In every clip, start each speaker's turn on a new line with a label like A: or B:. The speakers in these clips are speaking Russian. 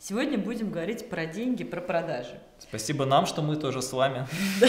A: Сегодня будем говорить про деньги, про продажи.
B: Спасибо нам, что мы тоже с вами.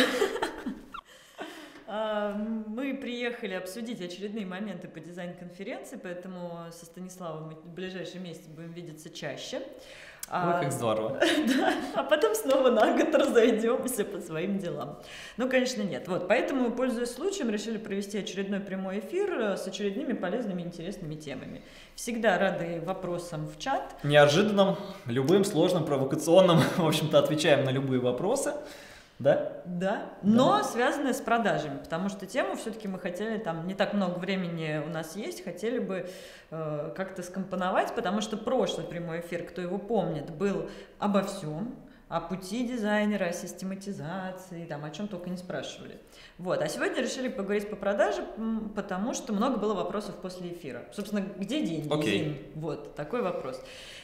A: Мы приехали обсудить очередные моменты по дизайн-конференции, поэтому со Станиславом мы в ближайшие месяцы будем видеться чаще.
B: Ой, как здорово.
A: Да, а потом снова на год разойдемся по своим делам. Ну, конечно, нет. Вот, поэтому, пользуясь случаем, решили провести очередной прямой эфир с очередными полезными, интересными темами. Всегда рады вопросам в чат.
B: Неожиданным, любым, сложным, провокационным, в общем-то, отвечаем на любые вопросы. Да?
A: Да, но связанные с продажами, потому что тему все-таки мы хотели, там не так много времени у нас есть, хотели бы как-то скомпоновать, потому что прошлый прямой эфир, кто его помнит, был обо всем, о пути дизайнера, о систематизации, там, о чем только не спрашивали. Вот. А сегодня решили поговорить по продаже, потому что много было вопросов после эфира. Собственно, где деньги?
B: Okay.
A: Вот, такой вопрос.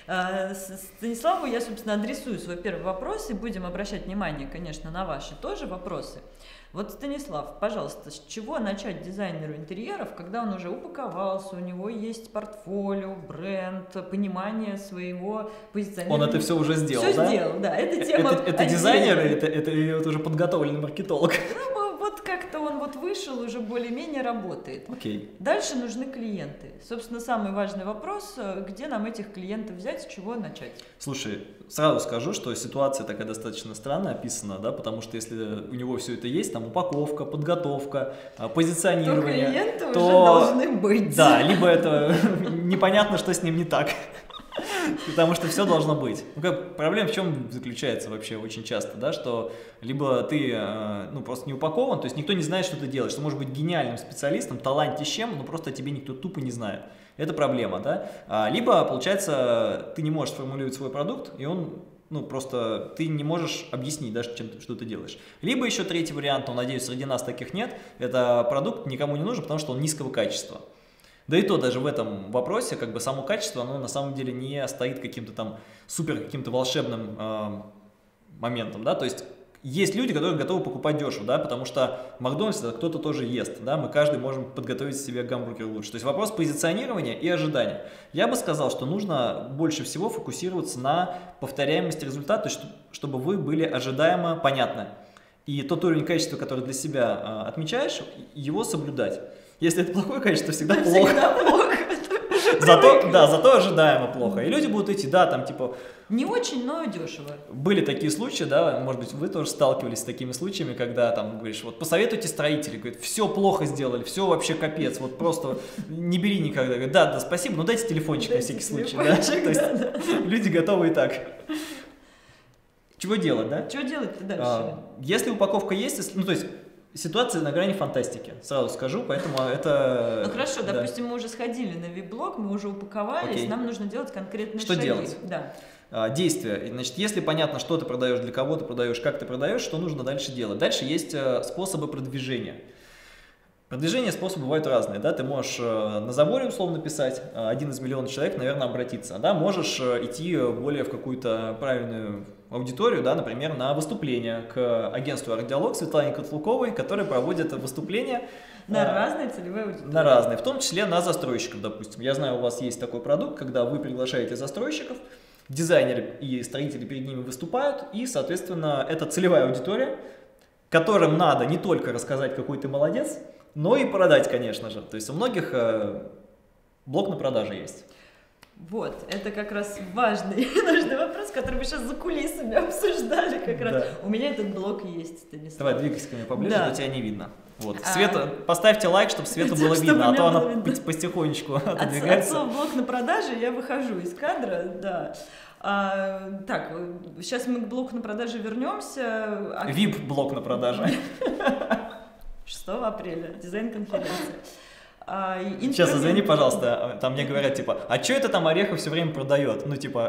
A: Станиславу я, собственно, адресую свой первый вопрос и будем обращать внимание, конечно, на ваши тоже вопросы. Вот, Станислав, пожалуйста, с чего начать дизайнеру интерьеров, когда он уже упаковался, у него есть портфолио, бренд, понимание своего позиционирования?
B: Он это все уже сделал,
A: все
B: да?
A: сделал, да. Это тема
B: это дизайнер, это уже подготовленный маркетолог?
A: Ну, вот как-то он вот вышел, уже более-менее работает.
B: Окей.
A: Дальше нужны клиенты. Собственно, самый важный вопрос, где нам этих клиентов взять, с чего начать?
B: Слушай, сразу скажу, что ситуация такая достаточно странно описана, да, потому что если у него все это есть, там упаковка, подготовка, позиционирование,
A: то клиенты уже
B: то
A: должны быть.
B: Да, либо это непонятно, что с ним не так. Потому что все должно быть. Проблема в чем заключается вообще очень часто, да, что либо ты просто не упакован, то есть никто не знает, что ты делаешь, что можешь быть гениальным специалистом, талантищем, но просто о тебе никто тупо не знает. Это проблема, да. Либо, получается, ты не можешь сформулировать свой продукт, и он, просто ты не можешь объяснить, да, что ты делаешь. Либо еще третий вариант, но, надеюсь, среди нас таких нет, это продукт никому не нужен, потому что он низкого качества. Да и то даже в этом вопросе, как бы само качество, оно на самом деле не стоит каким-то там супер каким-то волшебным моментом, да, то есть есть люди, которые готовы покупать дешево, да, потому что в Макдональдсе кто-то тоже ест, да, мы каждый можем подготовить себе гамбургер лучше. То есть вопрос позиционирования и ожидания. Я бы сказал, что нужно больше всего фокусироваться на повторяемости результата, чтобы вы были ожидаемо понятны. И тот уровень качества, который для себя отмечаешь, его соблюдать. Если это плохое качество, всегда плохо.
A: Всегда плохо.
B: Зато ожидаемо плохо. И люди будут идти, да, там типа...
A: Не очень, но дешево.
B: Были такие случаи, да, может быть, вы тоже сталкивались с такими случаями, когда там говоришь, вот посоветуйте строителей, говорят, все плохо сделали, все вообще капец, вот просто не бери никогда. Говорят, да, спасибо, но дайте телефончик на всякий случай. Да? То есть люди готовы и так. Чего делать, да?
A: Чего делать-то дальше?
B: Если упаковка есть, то есть... Ситуация на грани фантастики, сразу скажу, поэтому это...
A: Ну хорошо, да. Допустим, мы уже сходили на вип-блог, мы уже упаковались,
B: Окей.
A: Нам нужно делать конкретные
B: шаги. Что делать?
A: Да.
B: Действия. Значит, если понятно, что ты продаешь, для кого ты продаешь, как ты продаешь, что нужно дальше делать. Дальше есть способы продвижения. Продвижение способы бывают разные, да, ты можешь на заборе условно писать, 1 из миллиона человек, наверное, обратится, да, можешь идти более в какую-то правильную аудиторию, да, например, на выступление к агентству «Арт-диалог» Светлане Котлуковой, которая проводит выступления
A: на разные целевые аудитории.
B: На разные, в том числе на застройщиков, допустим. Я знаю, у вас есть такой продукт, когда вы приглашаете застройщиков, дизайнеры и строители перед ними выступают, и, соответственно, это целевая аудитория, которым надо не только рассказать, какой ты молодец, но и продать, конечно же. То есть у многих блок на продажи есть.
A: Вот, это как раз важный нужный вопрос, который мы сейчас за кулисами обсуждали как раз.
B: Да.
A: У меня этот блок есть, Станислав.
B: Давай, двигайся ко мне поближе,
A: Да.
B: то тебя не видно. Вот. Света, поставьте лайк, чтобы Свету было видно, а то она потихонечку отодвигается.
A: От слова блок на продаже я выхожу из кадра, да. Так, сейчас мы к блоку на продаже вернемся.
B: VIP-блок на продаже.
A: 6 апреля, дизайн-конференция.
B: Сейчас, извини, пожалуйста, там мне говорят, типа, а что это там Орехов все время продает?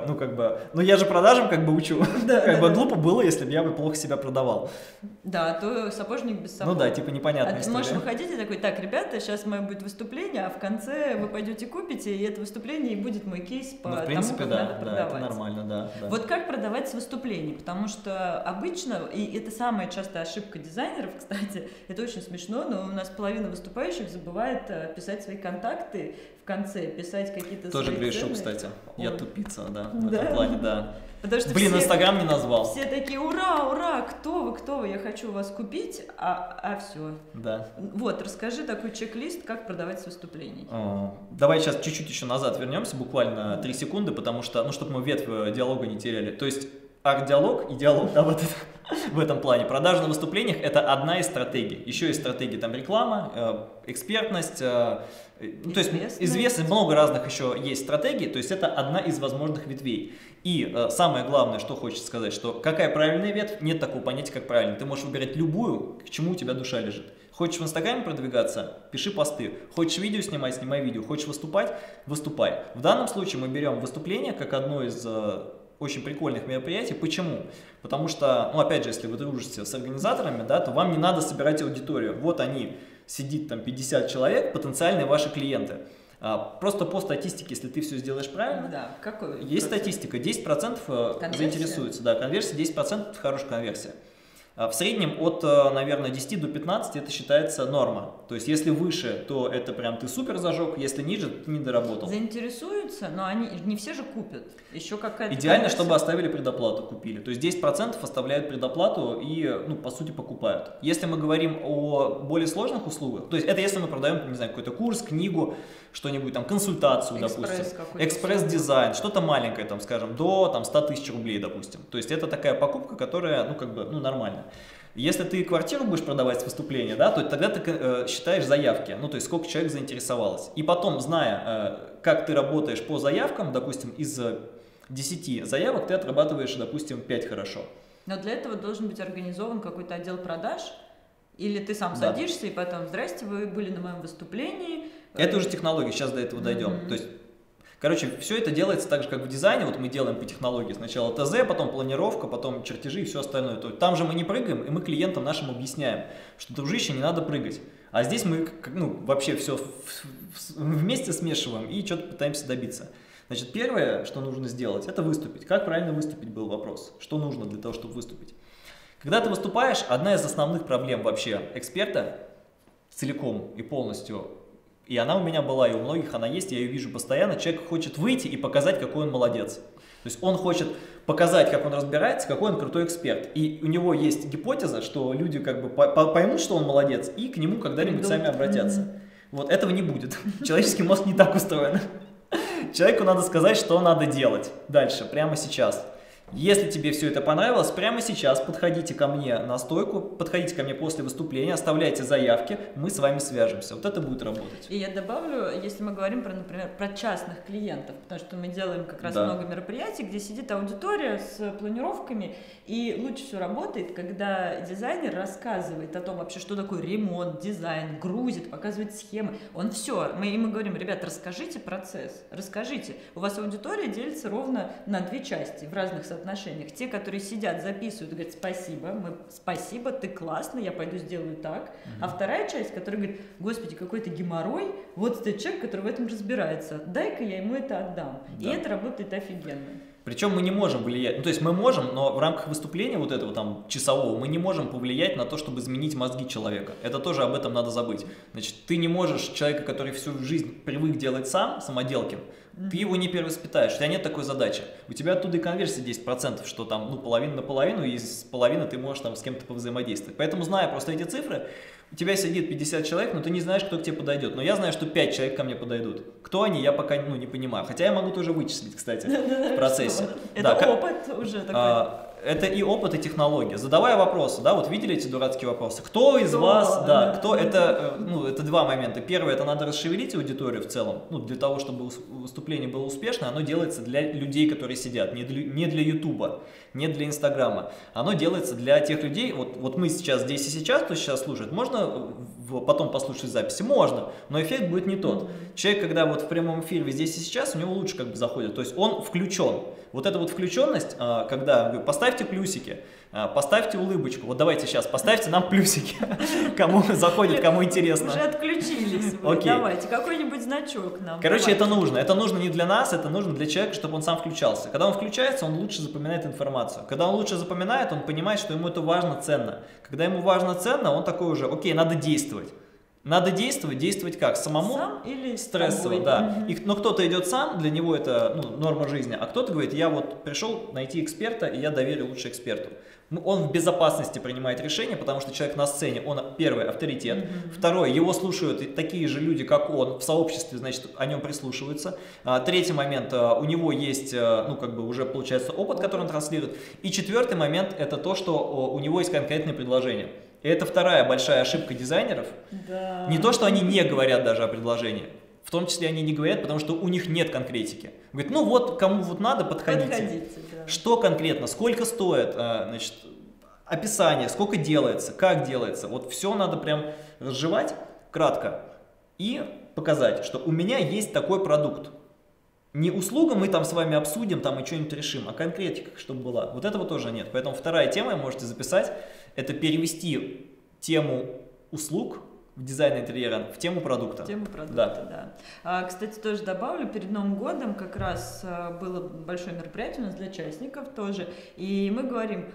B: Я же продажам учу. Глупо было, если бы я плохо себя продавал.
A: Да, то сапожник без сапог.
B: Ну да, типа непонятная история.
A: Можешь выходить и такой, так, ребята, сейчас мое будет выступление, а в конце вы пойдете купите, и это выступление и будет мой кейс по тому,
B: в принципе,
A: как
B: да,
A: надо продавать.
B: Это нормально, да.
A: Вот как продавать с выступлений? Потому что обычно, и это самая частая ошибка дизайнеров, кстати, это очень смешно, но у нас половина выступающих забывает писать свои контакты в конце, писать какие-то
B: тоже
A: свои
B: грешу,
A: цены.
B: кстати.
A: Ой.
B: Я тупица, да, в этом плане, да.
A: Потому что
B: Блин, Инстаграм не назвал.
A: Все такие, ура, ура, кто вы, я хочу вас купить, а все.
B: Да.
A: Вот, расскажи такой чек-лист, как продавать с выступлений.
B: Давай сейчас чуть-чуть еще назад вернемся, буквально 3 секунды, потому что, ну, чтобы мы ветвь диалога не теряли. То есть арт-диалог и диалог, да, вот в этом плане. Продажа на выступлениях – это одна из стратегий. Еще есть стратегии, там, реклама, экспертность, ну, то есть известность, много разных еще есть стратегий, то есть это одна из возможных ветвей. И самое главное, что хочется сказать, что какая правильная ветвь, нет такого понятия, как правильно. Ты можешь выбирать любую, к чему у тебя душа лежит. Хочешь в Инстаграме продвигаться, пиши посты. Хочешь видео снимать, снимай видео. Хочешь выступать, выступай. В данном случае мы берем выступление как одно из очень прикольных мероприятий. Почему? Потому что, ну, опять же, если вы дружите с организаторами, да, то вам не надо собирать аудиторию. Вот они, сидит там 50 человек, потенциальные ваши клиенты. Просто по статистике, если ты все сделаешь правильно,
A: да. Какой
B: есть статистика, 10% заинтересуются. Да, конверсия 10% это хорошая конверсия. В среднем от, наверное, 10 до 15 это считается норма. То есть, если выше, то это прям ты супер зажег, если ниже, ты не доработал.
A: Заинтересуются, но они не все же купят. Еще какая-то
B: идеально, чтобы оставили предоплату, купили. То есть 10% оставляют предоплату и, ну, по сути, покупают. Если мы говорим о более сложных услугах, то есть это если мы продаем, не знаю, какой-то курс, книгу, что-нибудь там, консультацию, допустим, экспресс-дизайн, что-то маленькое, там, скажем, до там, 100 тысяч рублей, допустим. То есть это такая покупка, которая, ну, как бы, ну, нормальная. Если ты квартиру будешь продавать с выступления, да, то тогда ты считаешь заявки, ну, то есть сколько человек заинтересовалось. И потом, зная, как ты работаешь по заявкам, допустим, из 10 заявок ты отрабатываешь, допустим, 5 хорошо.
A: Но для этого должен быть организован какой-то отдел продаж, или ты сам садишься и потом, здрасте, вы были на моем выступлении.
B: Это уже технология, сейчас до этого дойдем. То есть, короче, все это делается так же, как в дизайне. Вот мы делаем по технологии сначала ТЗ, потом планировка, потом чертежи и все остальное. То есть, там же мы не прыгаем, и мы клиентам нашим объясняем, что, дружище, не надо прыгать. А здесь мы, ну, вообще все вместе смешиваем и что-то пытаемся добиться. Значит, первое, что нужно сделать, это выступить. Как правильно выступить, был вопрос. Что нужно для того, чтобы выступить? Когда ты выступаешь, одна из основных проблем вообще эксперта целиком и полностью, и она у меня была, и у многих она есть, я ее вижу постоянно, человек хочет выйти и показать, какой он молодец. То есть он хочет показать, как он разбирается, какой он крутой эксперт. И у него есть гипотеза, что люди как бы поймут, что он молодец, и к нему когда-нибудь сами обратятся. Вот этого не будет. Человеческий мозг не так устроен. Человеку надо сказать, что надо делать дальше, прямо сейчас. Если тебе все это понравилось, прямо сейчас подходите ко мне на стойку, подходите ко мне после выступления, оставляйте заявки, мы с вами свяжемся. Вот это будет работать.
A: И я добавлю, если мы говорим про, например, про частных клиентов, потому что мы делаем как раз много мероприятий, где сидит аудитория с планировками, и лучше всего работает, когда дизайнер рассказывает о том вообще, что такое ремонт, дизайн, грузит, показывает схемы. Он все, мы говорим, ребят, расскажите процесс, расскажите. У вас аудитория делится ровно на 2 части в разных соотношениях. Те, которые сидят, записывают, говорят, спасибо, ты классный, я пойду сделаю так. А вторая часть, которая говорит, господи, какой-то геморрой, вот стоит человек, который в этом разбирается, дай-ка я ему это отдам. Да. И это работает офигенно.
B: Причем мы не можем влиять, ну то есть мы можем, но в рамках выступления вот этого там часового мы не можем повлиять на то, чтобы изменить мозги человека. Это тоже об этом надо забыть. Значит, ты не можешь человека, который всю жизнь привык делать сам, самоделкин, ты его не перевоспитаешь, у тебя нет такой задачи. У тебя оттуда и конверсия 10%, что там, ну, половина на половину, и из половины ты можешь там с кем-то повзаимодействовать. Поэтому, зная просто эти цифры, у тебя сидит 50 человек, но ты не знаешь, кто к тебе подойдет. Но я знаю, что 5 человек ко мне подойдут. Кто они, я пока не понимаю. Хотя я могу тоже вычислить, кстати, в процессе.
A: Это опыт уже такой.
B: Это и опыт, и технология. Задавая вопросы, да, вот видели эти дурацкие вопросы? Кто из вас, кто это, ну, это 2 момента. Первое, это надо расшевелить аудиторию в целом, ну, для того, чтобы выступление было успешно, оно делается для людей, которые сидят, не для Ютуба, не для Инстаграма. Оно делается для тех людей, вот мы сейчас здесь и сейчас, кто сейчас слушает, можно потом послушать записи? Можно, но эффект будет не тот. Человек, когда вот в прямом эфире здесь и сейчас, у него лучше как бы заходит, то есть он включен. Вот эта вот включенность, когда вы поставьте плюсики, поставьте улыбочку, вот давайте сейчас поставьте нам плюсики, кому заходит, кому интересно.
A: Уже отключились вы, давайте, какой-нибудь значок нам.
B: Короче, это нужно не для нас, это нужно для человека, чтобы он сам включался. Когда он включается, он лучше запоминает информацию. Когда он лучше запоминает, он понимает, что ему это важно, ценно. Когда ему важно, ценно, он такой уже, окей, надо действовать. Надо действовать как? Самому?
A: Сам или
B: стрессово, да. Но кто-то идет сам, для него это норма жизни, а кто-то говорит, я вот пришел найти эксперта, и я доверю лучше эксперту. Он в безопасности принимает решения, потому что человек на сцене, он первый авторитет, второй, его слушают такие же люди, как он, в сообществе, значит, о нем прислушиваются. Третий момент, у него есть, уже получается опыт, который он транслирует. И четвертый момент, это то, что у него есть конкретное предложение. И это вторая большая ошибка дизайнеров.
A: Да.
B: Не то, что они не говорят даже о предложении. В том числе они не говорят, потому что у них нет конкретики. Говорят, кому надо, подходите.
A: Да.
B: Что конкретно, сколько стоит, описание, сколько делается, как делается. Вот все надо прям разжевать кратко и показать, что у меня есть такой продукт. Не услуга мы там с вами обсудим там и что-нибудь решим, а конкретика, чтобы была. Вот этого тоже нет. Поэтому вторая тема, можете записать, это перевести тему услуг в дизайн интерьера в тему продукта.
A: В тему продукта, да. Кстати, тоже добавлю, перед Новым годом как раз было большое мероприятие у нас для частников тоже, и мы говорим,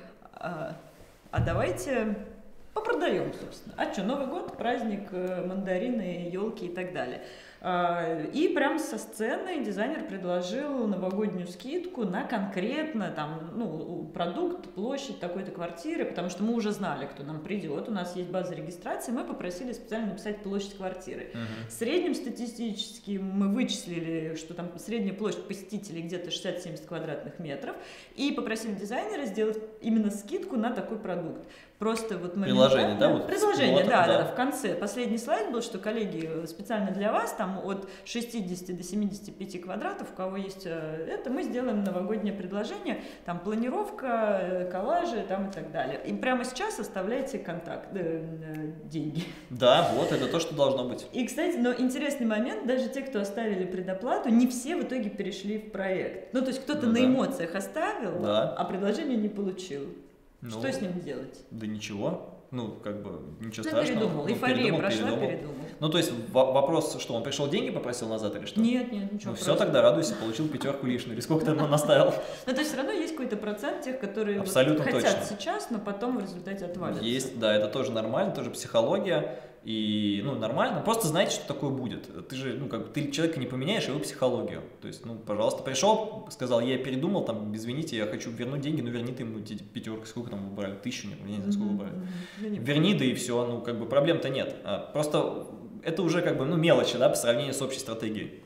A: давайте попродаем, собственно. А что, Новый год, праздник, мандарины, елки и так далее. И прям со сцены дизайнер предложил новогоднюю скидку на конкретно продукт, площадь такой-то квартиры, потому что мы уже знали, кто нам придет, у нас есть база регистрации, мы попросили специально написать площадь квартиры. В среднем статистически мы вычислили, что там средняя площадь посетителей где-то 60-70 квадратных метров, и попросили дизайнера сделать именно скидку на такой продукт. Просто вот мы...
B: Приложение, да?
A: Приложение, да. В конце. Последний слайд был, что, коллеги, специально для вас, там от 60 до 75 квадратов, у кого есть это, мы сделаем новогоднее предложение, там планировка, коллажи там и так далее. И прямо сейчас оставляйте контакт, деньги.
B: Да, вот, это то, что должно быть.
A: И, кстати, но интересный момент, даже те, кто оставили предоплату, не все в итоге перешли в проект. Ну, то есть кто-то на эмоциях оставил, а предложение не получил. Что с ним делать?
B: Да ничего. Ничего страшного.
A: Передумал. Эйфория прошла, передумал.
B: То есть вопрос, что он пришел деньги попросил назад или что?
A: Нет, ничего.
B: Все, тогда радуйся, получил 5 лишнюю. Или сколько ты наставил?
A: То есть все равно есть какой-то процент тех, которые хотят сейчас, но потом в результате отвалятся.
B: Есть, да, это тоже нормально, тоже психология. И, нормально. Просто знаете, что такое будет. Ты же, ты человека не поменяешь, его психологию. То есть, пожалуйста, пришел, сказал, я передумал, там, извините, я хочу вернуть деньги, верни ты ему эти 5, сколько там вы брали, 1000, я не знаю, сколько вы брали. Верни, да и все, проблем-то нет. Просто это уже, мелочи, да, по сравнению с общей стратегией.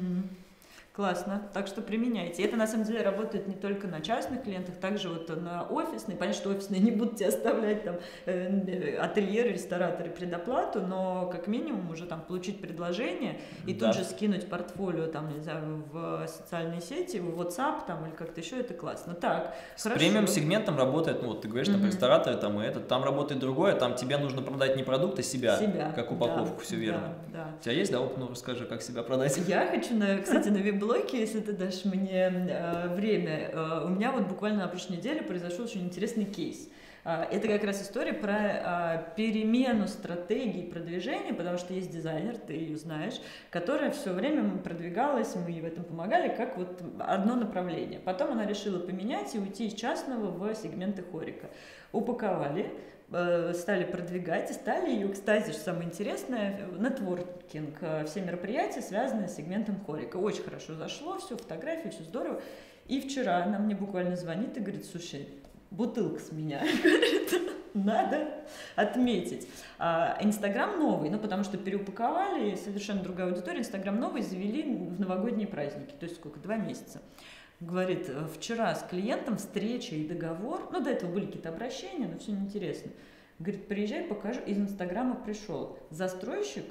A: Классно, так что применяйте. Это на самом деле работает не только на частных клиентах, также вот на офисные. Понятно, что офисные не будут тебе оставлять там ательеры, рестораторы предоплату, но как минимум уже там получить предложение и тут же скинуть портфолио там, не знаю, в социальные сети, в WhatsApp там или как-то еще, это классно. Так,
B: с премиум-сегментом работает, ты говоришь, там рестораторы там и там работает другое, там тебе нужно продать не продукт, а себя. Как упаковку, все верно.
A: Да.
B: У тебя есть, да, опыт? Расскажи, как себя продать.
A: Я хочу, кстати, на веб-блоке, если ты дашь мне время. У меня вот буквально на прошлой неделе произошел очень интересный кейс. Это как раз история про перемену стратегии продвижения, потому что есть дизайнер, ты ее знаешь, которая все время продвигалась, мы ей в этом помогали, как вот одно направление. Потом она решила поменять и уйти из частного в сегменты хорика. Упаковали, стали продвигать и стали ее, кстати, что самое интересное, нетворкинг, все мероприятия, связанные с сегментом хорика. Очень хорошо зашло, все, фотографии, все здорово. И вчера она мне буквально звонит и говорит, слушай, бутылка с меня, говорит, надо отметить. Инстаграм новый, потому что переупаковали, совершенно другая аудитория, Инстаграм новый завели в новогодние праздники, то есть сколько, 2 месяца. Говорит, вчера с клиентом встреча и договор, до этого были какие-то обращения, но все неинтересно. Говорит, приезжай, покажу. Из Инстаграма пришел застройщик,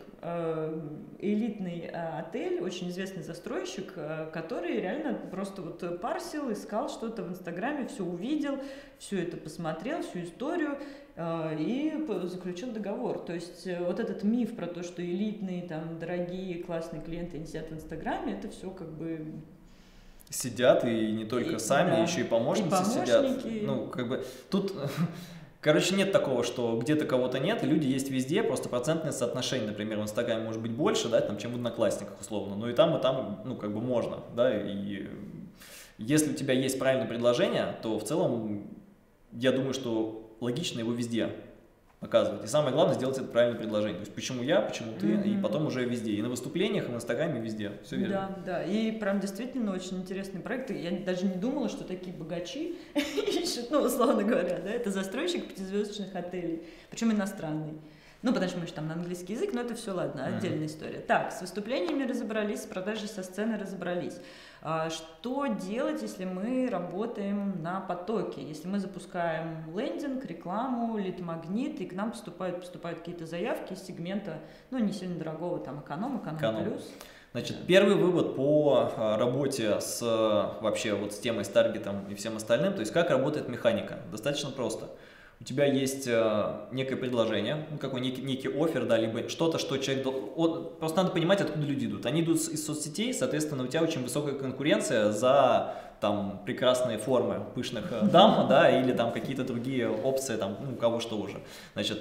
A: элитный отель, очень известный застройщик, который реально просто вот парсил, искал что-то в Инстаграме, все увидел, все это посмотрел, всю историю и заключил договор. То есть вот этот миф про то, что элитные, там, дорогие, классные клиенты не сидят в Инстаграме, это все как бы...
B: Сидят, и не только сами, еще и помощницы сидят. Тут... Короче, нет такого, что где-то кого-то нет, и люди есть везде, просто процентное соотношение, например, в Инстаграме может быть больше, да, там, чем в Одноклассниках, условно, но и там, можно, да, и если у тебя есть правильное предложение, то в целом, я думаю, что логично его везде оказывать. И самое главное, сделать это правильное предложение. То есть, почему я, почему ты, и потом уже везде. И на выступлениях, и в Инстаграме, везде. Все верно.
A: Да, и прям действительно очень интересный проект. Я даже не думала, что такие богачи ищут, ну, условно говоря, да, это застройщик пятизвездочных отелей, причем иностранный. Ну, потому что мы же там на английский язык, но это все, ладно, отдельная история. Так, с выступлениями разобрались, с продажей со сцены разобрались. Что делать, если мы работаем на потоке? Если мы запускаем лендинг, рекламу, лид-магнит, и к нам поступают какие-то заявки из сегмента, ну, не сильно дорогого, там, эконом плюс.
B: Значит, первый вывод по работе с вообще вот с темой, с таргетом и всем остальным, то есть как работает механика. Достаточно просто. У тебя есть некое предложение, ну, какой некий оффер, да, либо что-то, что человек... Просто надо понимать, откуда люди идут. Они идут из соцсетей, соответственно, у тебя очень высокая конкуренция за там прекрасные формы пышных дам, да, или там какие-то другие опции, там, ну, у кого что уже. Значит,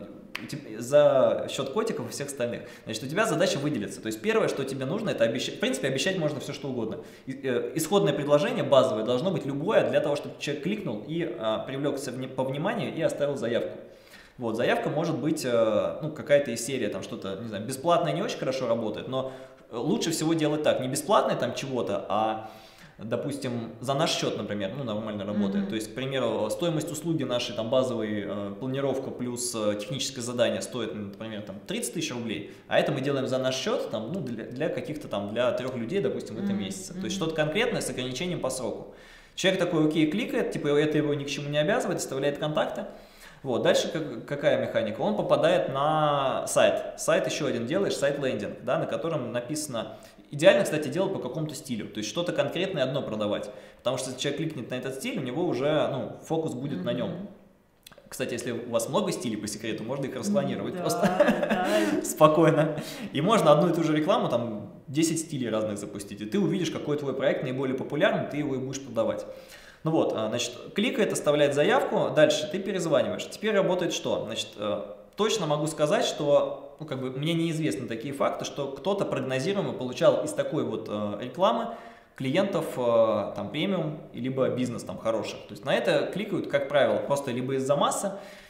B: за счет котиков и всех остальных. Значит, у тебя задача выделиться. То есть первое, что тебе нужно, это обещать. В принципе, обещать можно все, что угодно. Исходное предложение, базовое, должно быть любое для того, чтобы человек кликнул и привлекся по вниманию и оставил заявку. Вот, заявка может быть, ну, какая-то из серии, там что-то, не знаю, бесплатное не очень хорошо работает, но лучше всего делать так, не бесплатное там чего-то, а допустим, за наш счет, например, ну, нормально работает. То есть, к примеру, стоимость услуги нашей, там, базовой, планировка плюс техническое задание стоит, например, там, 30 тысяч рублей, а это мы делаем за наш счет, там, ну, для каких-то там, для 3 людей, допустим, в этом месяце. То есть, что-то конкретное с ограничением по сроку. Человек такой, окей, кликает, типа, это его ни к чему не обязывает, оставляет контакты. Вот, дальше какая механика? Он попадает на сайт. Сайт еще один делаешь, сайт-лендинг, да, на котором написано... Идеально, кстати, делать по какому-то стилю, то есть что-то конкретное одно продавать, потому что если человек кликнет на этот стиль, у него уже, ну, фокус будет на нем. Кстати, если у вас много стилей по секрету, можно их расклонировать просто спокойно. И можно одну и ту же рекламу, там, 10 стилей разных запустить, и ты увидишь, какой твой проект наиболее популярный, ты его и будешь продавать. Ну вот, значит, кликает, оставляет заявку, дальше ты перезваниваешь. Теперь работает что? Значит, точно могу сказать, что... Ну, как бы мне неизвестны такие факты, что кто-то прогнозируемо получал из такой вот рекламы клиентов там премиум, либо бизнес там хороших. То есть на это кликают, как правило, просто либо из-за массы,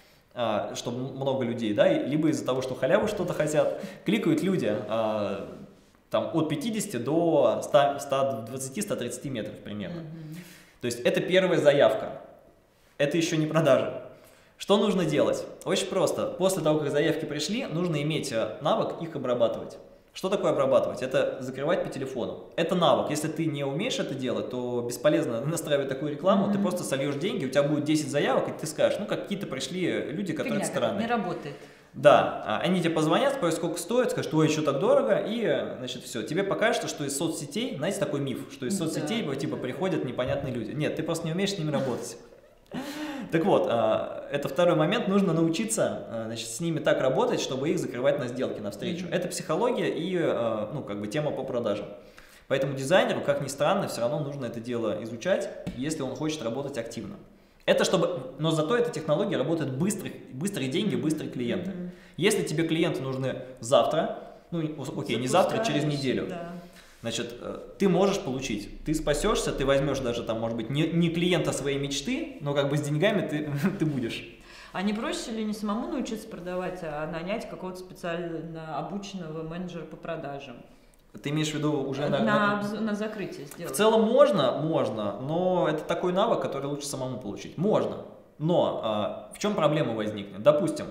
B: чтобы много людей, да, либо из-за того, что халяву что-то хотят. Кликают люди там от 50 до 120-130 метров примерно. То есть это первая заявка. Это еще не продажа. Что нужно делать? Очень просто. После того, как заявки пришли, нужно иметь навык их обрабатывать. Что такое обрабатывать? Это закрывать по телефону. Это навык. Если ты не умеешь это делать, то бесполезно настраивать такую рекламу. Ты просто сольешь деньги, у тебя будет 10 заявок, и ты скажешь, ну, какие-то пришли люди, которые странные.
A: Не работает.
B: Да, они тебе позвонят, спросят, сколько стоит, скажут, ой, еще так дорого, и, значит, все. Тебе покажется, что из соцсетей, знаете, такой миф, что из соцсетей, типа, приходят непонятные люди. Нет, ты просто не умеешь с ними работать. Так вот, это второй момент, нужно научиться, значит, с ними так работать, чтобы их закрывать на сделки навстречу. Это психология и, ну, как бы тема по продажам. Поэтому дизайнеру, как ни странно, все равно нужно это дело изучать, если он хочет работать активно. Это чтобы, но зато эта технология работает быстрые деньги, быстрые клиенты. Если тебе клиенты нужны завтра, ну, окей, не завтра, через неделю. Да. Значит, ты можешь получить, ты спасешься, ты возьмешь даже там, может быть, не клиента своей мечты, но как бы с деньгами ты будешь.
A: А не проще ли не самому научиться продавать, а нанять какого-то специально обученного менеджера по продажам?
B: Ты имеешь в виду уже
A: на закрытие сделать?
B: В целом можно, но это такой навык, который лучше самому получить. Можно, но в чем проблема возникнет? Допустим,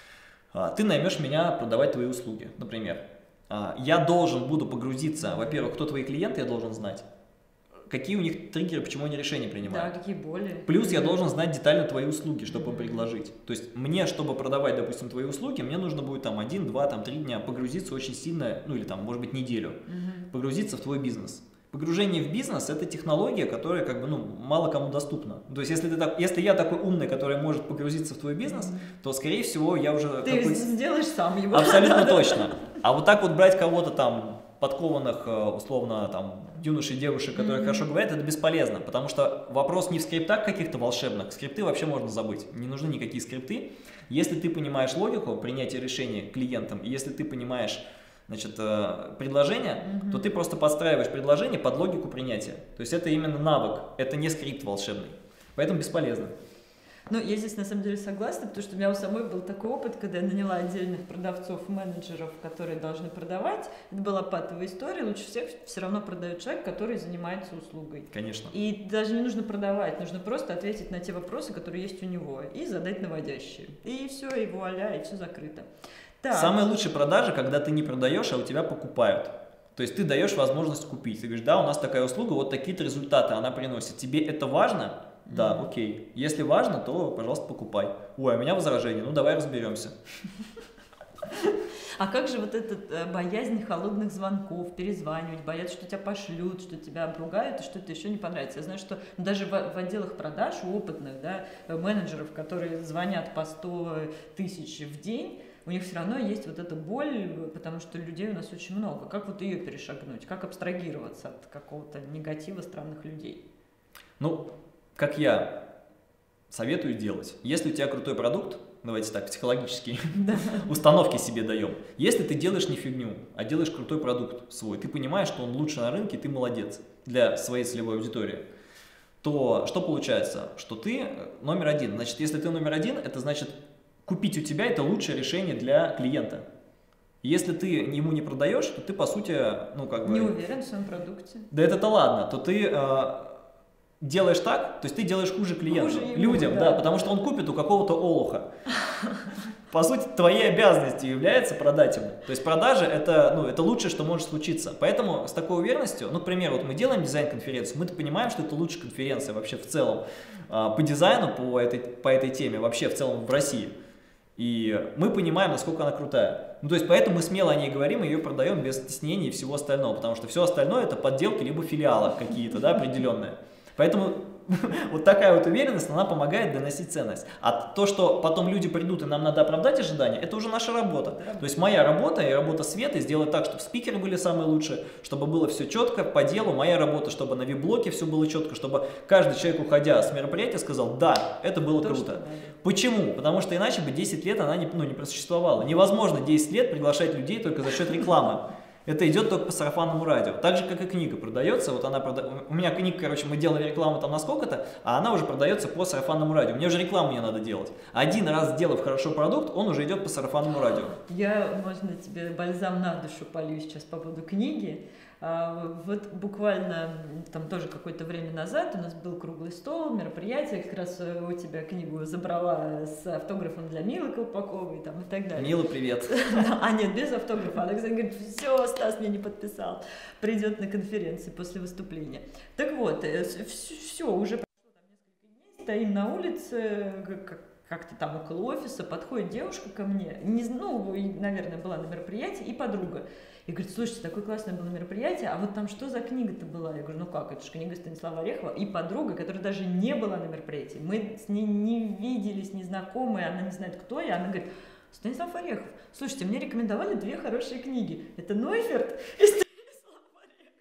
B: ты наймешь меня продавать твои услуги, например. Я должен буду погрузиться, во-первых, кто твои клиенты, я должен знать, какие у них триггеры, почему они решения принимают.
A: Да, какие боли.
B: Плюс я должен знать детально твои услуги, чтобы предложить. То есть мне, чтобы продавать, допустим, твои услуги, мне нужно будет там 1, 2, там 3 дня погрузиться очень сильно, ну или там, может быть, неделю, погрузиться в твой бизнес. Погружение в бизнес – это технология, которая как бы, ну, мало кому доступна. То есть если я такой умный, который может погрузиться в твой бизнес, то, скорее всего, я уже…
A: Ты сделаешь сам его.
B: Абсолютно точно. А вот так вот брать кого-то там подкованных, условно, там, юношей, девушек, которые хорошо говорят, это бесполезно, потому что вопрос не в скриптах каких-то волшебных, скрипты вообще можно забыть, не нужны никакие скрипты. Если ты понимаешь логику принятия решения клиентам, и если ты понимаешь, значит, предложение, то ты просто подстраиваешь предложение под логику принятия. То есть это именно навык, это не скрипт волшебный, поэтому бесполезно.
A: Ну, я здесь на самом деле согласна, потому что у меня у самой был такой опыт, когда я наняла отдельных продавцов, менеджеров, которые должны продавать. Это была патовая история. Лучше всех все равно продает человек, который занимается услугой.
B: Конечно.
A: И даже не нужно продавать, нужно просто ответить на те вопросы, которые есть у него, и задать наводящие. И все, и вуаля, и все закрыто. Так.
B: Самые лучшие продажи, когда ты не продаешь, а у тебя покупают. То есть ты даешь возможность купить. Ты говоришь, да, у нас такая услуга, вот такие-то результаты она приносит. Тебе это важно? Да, окей. Если важно, то, пожалуйста, покупай. Ой, у меня возражение, ну давай разберемся.
A: А как же вот эта боязнь холодных звонков, перезванивать, бояться, что тебя пошлют, что тебя обругают и что-то еще не понравится. Я знаю, что даже в отделах продаж у опытных, да, менеджеров, которые звонят по 100 тысяч в день, у них все равно есть вот эта боль, потому что людей у нас очень много. Как вот ее перешагнуть? Как абстрагироваться от какого-то негатива странных людей?
B: Ну, как я советую делать. Если у тебя крутой продукт, давайте так, психологические установки себе даем. Если ты делаешь не фигню, а делаешь крутой продукт свой, ты понимаешь, что он лучше на рынке, ты молодец для своей целевой аудитории, то что получается? Что ты номер один. Значит, если ты номер один, это значит, купить у тебя это лучшее решение для клиента. Если ты ему не продаешь, то ты, по сути, ну как бы...
A: Не уверен в своем продукте.
B: Да это-то ладно, то ты... делаешь так, то есть ты делаешь хуже клиенту, людям, да, потому что он купит у какого-то олуха. По сути, твоей обязанностью является продать ему. То есть продажа это лучшее, что может случиться. Поэтому с такой уверенностью, ну, к примеру, вот мы делаем дизайн-конференцию, мы понимаем, что это лучшая конференция вообще в целом по дизайну, по этой теме, вообще в целом в России. И мы понимаем, насколько она крутая. Ну, то есть, поэтому мы смело о ней говорим и ее продаем без стеснений и всего остального, потому что все остальное это подделки либо филиалы какие-то, да, определенные. Поэтому вот такая вот уверенность, она помогает доносить ценность. А то, что потом люди придут и нам надо оправдать ожидания, это уже наша работа. То есть моя работа и работа Светы сделать так, чтобы спикеры были самые лучшие, чтобы было все четко, по делу. Моя работа, чтобы на веб-блоке все было четко, чтобы каждый человек, уходя с мероприятия, сказал, да, это было круто. Почему? Потому что иначе бы 10 лет она не просуществовала. Невозможно 10 лет приглашать людей только за счет рекламы. Это идет только по сарафанному радио. Так же, как и книга продается. Вот она у меня книга, короче, мы делали рекламу там на сколько-то, а она уже продается по сарафанному радио. Мне уже рекламу не надо делать. Один раз сделав хорошо продукт, он уже идет по сарафанному радио.
A: Можно тебе бальзам на душу полью сейчас по поводу книги. Вот буквально там тоже какое-то время назад у нас был круглый стол, мероприятие, как раз у тебя книгу забрала с автографом для Милы Колпаковой там, и так далее.
B: Мила, привет.
A: А нет, без автографа. Александр говорит, все, Стас мне не подписал, придет на конференции после выступления. Так вот, все, уже прошло там несколько дней, стоим на улице, как-то там около офиса, подходит девушка ко мне, наверное, была на мероприятии, и подруга. И говорит, слушайте, такое классное было мероприятие, а вот там что за книга-то была? Я говорю, ну как, это же книга Станислава Орехова. И подруга, которая даже не была на мероприятии, мы с ней не виделись, не знакомы, она не знает, кто я, она говорит, Станислав Орехов, слушайте, мне рекомендовали 2 хорошие книги. Это Нойферт и Станислав Орехов.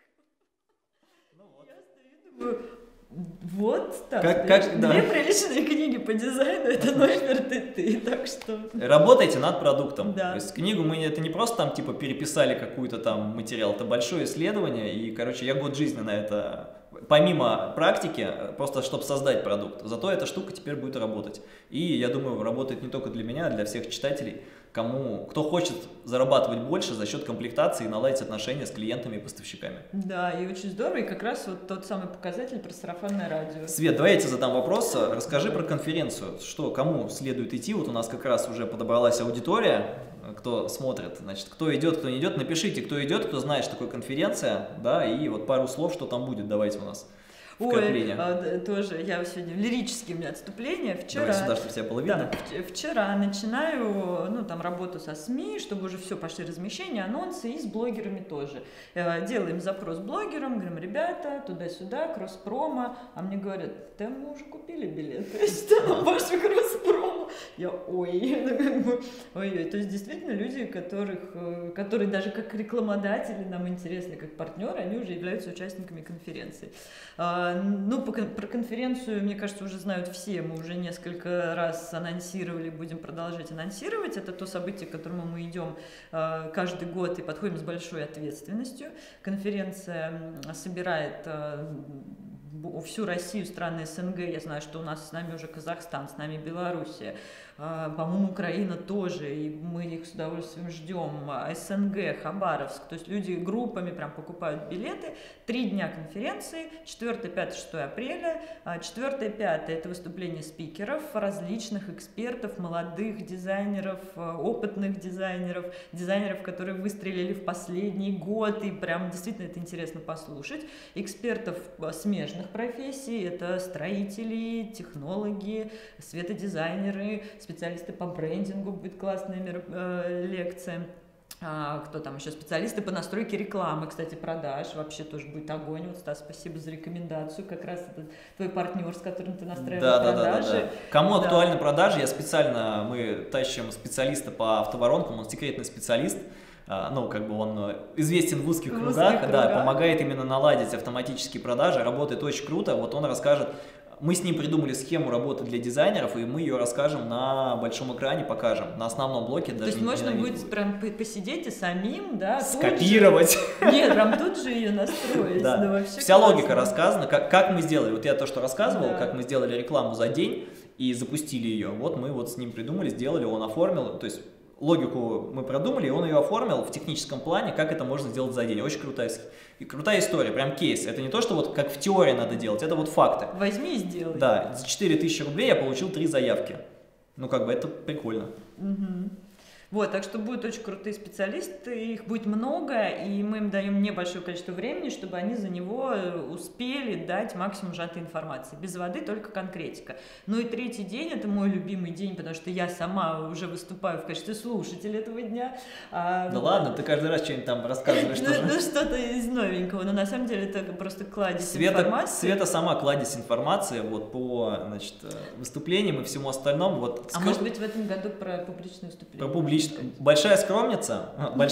A: Ну вот. Я стою, думаю, вот, Стас, две приличные книги по дизайну, это Нойферт и ты, так что...
B: Работайте над продуктом.
A: Да.
B: То есть книгу это не просто там типа переписали какую-то там материал, это большое исследование, и, короче, я год жизни на это, помимо практики, просто чтобы создать продукт. Зато эта штука теперь будет работать. И, я думаю, работает не только для меня, а для всех читателей, кто хочет зарабатывать больше за счет комплектации и наладить отношения с клиентами и поставщиками.
A: Да, и очень здорово, и как раз вот тот самый показатель про сарафанное радио.
B: Свет, давай я тебе задам вопрос. Расскажи про конференцию. Кому следует идти? Вот у нас как раз уже подобралась аудитория, кто смотрит. Значит, кто идет, кто не идет. Напишите, кто идет, кто знает, что такое конференция, да, и вот пару слов, что там будет, давайте у нас.
A: Тоже я сегодня лирические у меня отступления. Вчера,
B: давай сюда, чтобы тебя было видно.
A: Да, вчера начинаю работу со СМИ, чтобы уже все пошли размещения, анонсы, и с блогерами тоже. Делаем запрос блогерам, говорим, ребята, туда-сюда, кросс-промо, а мне говорят, да мы уже купили билет, то есть больше кросс-промо. Я ой, то есть действительно люди, которые даже как рекламодатели нам интересны, как партнеры, они уже являются участниками конференции. Про конференцию, мне кажется, уже знают все, мы уже несколько раз анонсировали, будем продолжать анонсировать. Это то событие, к которому мы идем каждый год и подходим с большой ответственностью. Конференция собирает всю Россию, страны СНГ. Я знаю, что у нас с нами уже Казахстан, с нами Белоруссия. По-моему, Украина тоже, и мы их с удовольствием ждем. СНГ, Хабаровск, то есть люди группами прям покупают билеты. 3 дня конференции, 4, 5, 6 апреля. 4, 5 это выступление спикеров, различных экспертов, молодых дизайнеров, опытных дизайнеров, которые выстрелили в последний год, и прям действительно это интересно послушать. Экспертов смежных профессий, это строители, технологи, светодизайнеры, специалисты по брендингу, будет классная лекция. Кто там еще? Специалисты по настройке рекламы, кстати, продаж. Вообще тоже будет огонь. Вот, Стас, спасибо за рекомендацию. Как раз это твой партнер, с которым ты настраиваешь продажи.
B: Да. Кому актуальны продажи, мы тащим специалиста по автоворонкам, он секретный специалист. Он известен в узких кругах, помогает именно наладить автоматические продажи, работает очень круто. Вот он расскажет. Мы с ним придумали схему работы для дизайнеров, и мы ее расскажем на большом экране, покажем, на основном блоке.
A: То есть можно будет прям посидеть и самим,
B: скопировать.
A: Нет, прям тут же ее настроить.
B: Да. Вся логика рассказана, как мы сделали. Вот я то, что рассказывал, как мы сделали рекламу за день и запустили ее. Вот мы с ним придумали, сделали, он оформил, то есть логику мы продумали, и он ее оформил в техническом плане, как это можно сделать за день. Очень крутая история, прям кейс. Это не то, что как в теории надо делать, это факты.
A: Возьми и сделай.
B: Да, за 4000 рублей я получил 3 заявки. Это прикольно.
A: Угу. Вот, так что будут очень крутые специалисты, их будет много, и мы им даем небольшое количество времени, чтобы они за него успели дать максимум сжатой информации. Без воды только конкретика. Ну и 3-й день – это мой любимый день, потому что я сама уже выступаю в качестве слушателя этого дня.
B: Ладно, ты каждый раз что-нибудь там рассказываешь.
A: Что-то из новенького, но на самом деле это просто кладезь информации.
B: Света сама кладезь информации по выступлениям и всему остальному.
A: Может быть, в этом году про публичные выступления?
B: Про публичные. Большая скромница,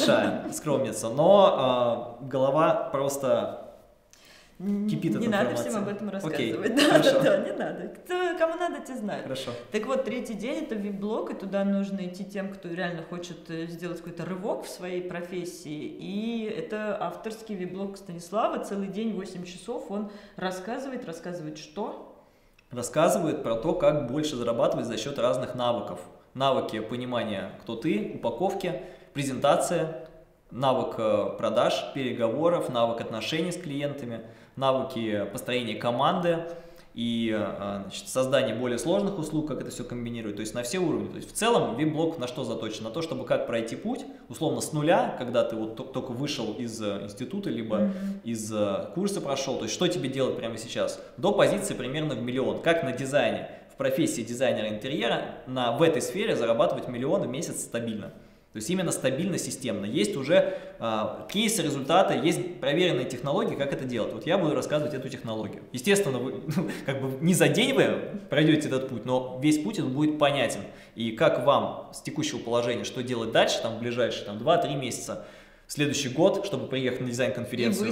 B: но голова просто кипит от информации.
A: Не надо всем об этом рассказывать.
B: Да,
A: не надо. Кому надо, те знают.
B: Хорошо.
A: Так вот, 3-й день – это VIP-блог, и туда нужно идти тем, кто реально хочет сделать какой-то рывок в своей профессии. И это авторский VIP-блог Станислава. Целый день, 8 часов, он рассказывает что?
B: Рассказывает про то, как больше зарабатывать за счет разных навыков. Навыки понимания, кто ты, упаковки, презентация, навык продаж, переговоров, навык отношений с клиентами, навыки построения команды и создания более сложных услуг, как это все комбинирует, то есть на все уровни. То есть в целом VIP-блог на что заточен? На то, чтобы как пройти путь, условно с нуля, когда ты только вышел из института, либо из курса прошел, то есть что тебе делать прямо сейчас, до позиции примерно в 1 000 000, как на дизайне. В профессии дизайнера интерьера в этой сфере зарабатывать 1 000 000 в месяц стабильно. То есть именно стабильно, системно. Есть уже кейсы, результаты, есть проверенные технологии, как это делать. Вот я буду рассказывать эту технологию. Естественно, вы не за день вы пройдете этот путь, но весь путь этот будет понятен. И как вам с текущего положения, что делать дальше, в ближайшие 2-3 месяца, следующий год, чтобы приехать на дизайн-конференцию.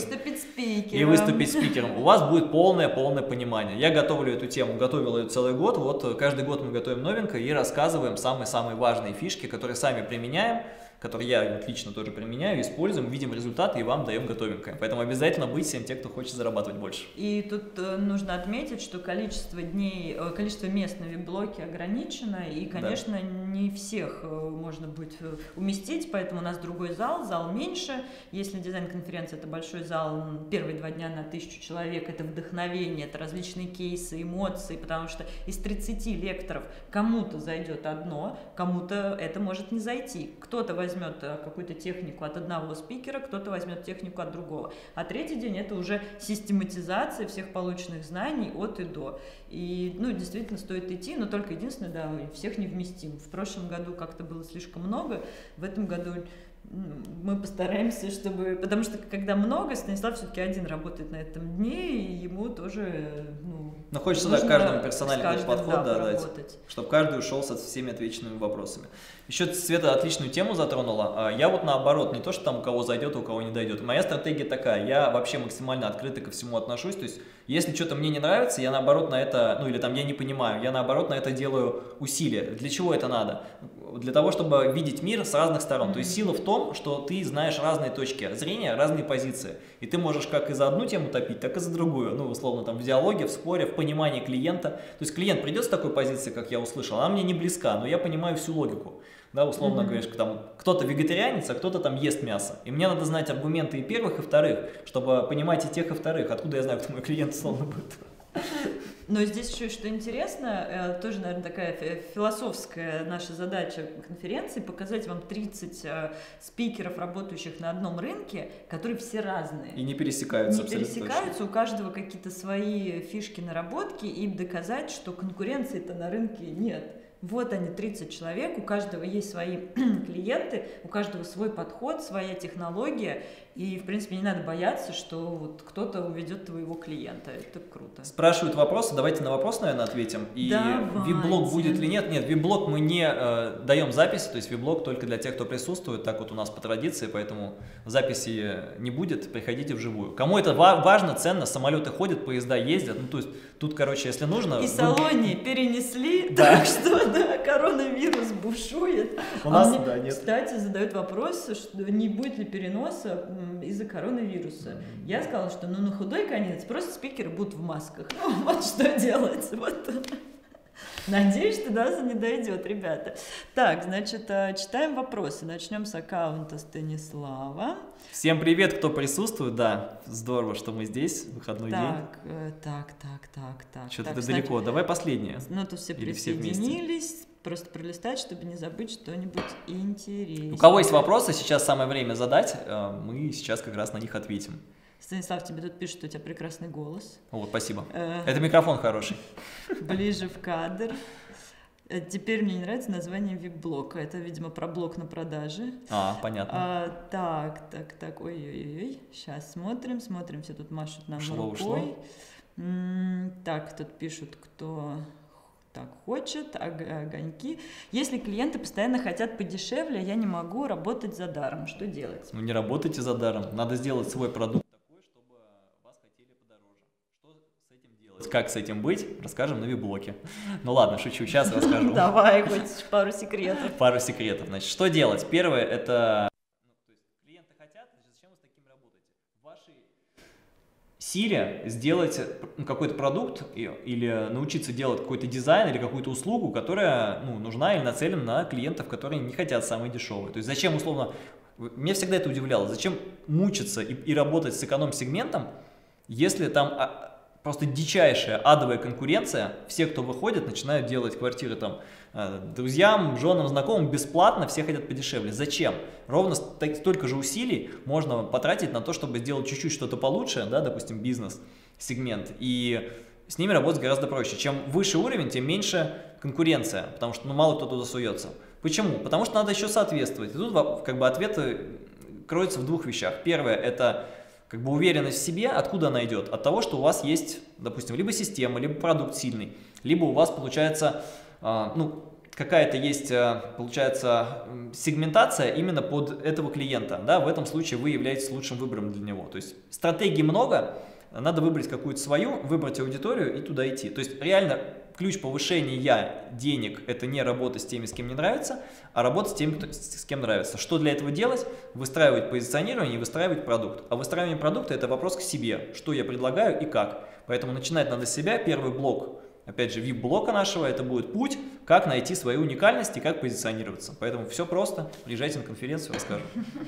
A: И выступить спикером.
B: У вас будет полное понимание. Я готовлю эту тему, готовил ее целый год. Вот каждый год мы готовим новенькое и рассказываем самые-самые важные фишки, которые сами применяем, которые я лично тоже применяю, используем, видим результаты и вам даем готовенькое. Поэтому обязательно быть всем тем, кто хочет зарабатывать больше.
A: И тут нужно отметить, что количество мест на VIP-блоке ограничено, и, конечно, не всех можно будет уместить, поэтому у нас другой зал меньше. Если дизайн-конференция – это большой зал, первые 2 дня на 1000 человек, это вдохновение, это различные кейсы, эмоции, потому что из 30 лекторов кому-то зайдет одно, кому-то это может не зайти. Кто-то возьмет какую-то технику от одного спикера, кто-то возьмет технику от другого. А 3-й день – это уже систематизация всех полученных знаний от и до. И, действительно, стоит идти, но только единственное, всех не вместим. В прошлом году как-то было слишком много, в этом году мы постараемся, потому что когда много, Станислав все-таки один работает на этом дне, и ему тоже,
B: но хочется каждому персональный подход дать, чтобы каждый ушел со всеми отвеченными вопросами. Еще Света отличную тему затронула. Я наоборот, не то, что у кого зайдет, у кого не дойдет. Моя стратегия такая, я вообще максимально открыто ко всему отношусь, то есть если что-то мне не нравится, я наоборот на это, или я не понимаю, я наоборот на это делаю усилия. Для чего это надо? Для того, чтобы видеть мир с разных сторон. То есть сила в том, том, что ты знаешь разные точки зрения, разные позиции. И ты можешь как и за одну тему топить, так и за другую. Ну, условно, там, в диалоге, в споре, в понимании клиента. То есть клиент придет с такой позиции, как я услышал, она мне не близка, но я понимаю всю логику. Да, условно говоришь, там, кто-то вегетарианец, а кто-то там ест мясо. И мне надо знать аргументы и первых, и вторых, чтобы понимать и тех, и вторых. Откуда я знаю, кто мой клиент, условно, будет?
A: Но здесь еще что интересно, тоже, наверное, такая философская наша задача конференции — показать вам 30 спикеров, работающих на одном рынке, которые все разные.
B: И не пересекаются.
A: Не пересекаются, точно. У каждого какие-то свои фишки, наработки, и доказать, что конкуренции-то на рынке нет. Вот они, 30 человек, у каждого есть свои клиенты, у каждого свой подход, своя технология, и, в принципе, не надо бояться, что вот кто-то уведет твоего клиента. Это круто.
B: Спрашивают вопросы, давайте на вопрос, наверное, ответим. И VIP-блог будет или нет? Нет, VIP-блог мы не даем записи, то есть VIP-блог только для тех, кто присутствует, так вот у нас по традиции, поэтому записи не будет, приходите вживую. Кому это важно, ценно, самолеты ходят, поезда ездят, ну то есть тут, короче, если нужно...
A: И Салони перенесли, так что, да, коронавирус бушует.
B: У нас, да, нет.
A: Кстати, задают вопрос, что не будет ли переноса из-за коронавируса. Я сказала, что ну на худой конец просто спикеры будут в масках. Ну вот что делать. Вот. Надеюсь, что до нас не дойдет, ребята. Так, значит, читаем вопросы. Начнем с аккаунта Станислава.
B: Всем привет, кто присутствует. Да, здорово, что мы здесь, выходной день.
A: Так.
B: Что-то это далеко. Давай последнее.
A: Ну, тут все присоединились. Просто пролистать, чтобы не забыть что-нибудь интересное.
B: У кого есть вопросы, сейчас самое время задать. Мы сейчас как раз на них ответим.
A: Станислав, тебе тут пишут, что у тебя прекрасный голос.
B: О, спасибо. Это микрофон хороший.
A: Ближе в кадр. Теперь мне не нравится название VIP-блока. Это, видимо, про блок на продаже.
B: Понятно.
A: Так. Ой-ой-ой. Сейчас смотрим, все тут машут нам рукой. Так, тут пишут, кто... Так, хочет, огоньки. Если клиенты постоянно хотят подешевле, я не могу работать за даром. Что делать?
B: Ну, не работайте за даром. Надо сделать свой продукт такой, чтобы вас хотели подороже. Что с этим делать? Как с этим быть? Расскажем на VIP-блоке. Ну ладно, шучу, сейчас расскажу.
A: Давай, хоть пару секретов.
B: Пару секретов. Значит, что делать? Первое, это... клиенты хотят, зачем вы с таким работаете? В вашей силе сделать какой-то продукт или научиться делать какой-то дизайн или какую-то услугу, которая нужна или нацелена на клиентов, которые не хотят самые дешевые. То есть зачем, условно, меня всегда это удивляло, зачем мучиться и работать с эконом-сегментом, если там просто дичайшая адовая конкуренция, все, кто выходит, начинают делать квартиры там друзьям, женам, знакомым бесплатно, все хотят подешевле. Зачем? Ровно столько же усилий можно потратить на то, чтобы сделать чуть-чуть что-то получше, да, допустим, бизнес-сегмент, и с ними работать гораздо проще. Чем выше уровень, тем меньше конкуренция, потому что мало кто туда суется. Почему? Потому что надо еще соответствовать. И тут как бы ответы кроются в двух вещах. Первое – это как бы уверенность в себе. Откуда она идет? От того, что у вас есть, допустим, либо система, либо продукт сильный, либо у вас получается, какая-то есть, получается, сегментация именно под этого клиента. Да? В этом случае вы являетесь лучшим выбором для него. То есть стратегий много, надо выбрать какую-то свою, выбрать аудиторию и туда идти. То есть реально ключ повышения денег – это не работа с теми, с кем не нравится, а работа с теми, с кем нравится. Что для этого делать? Выстраивать позиционирование и выстраивать продукт. А выстраивание продукта – это вопрос к себе, что я предлагаю и как. Поэтому начинать надо с себя. Первый блок, опять же, VIP-блока нашего – это будет путь, как найти свою уникальность и как позиционироваться. Поэтому все просто. Приезжайте на конференцию, расскажем.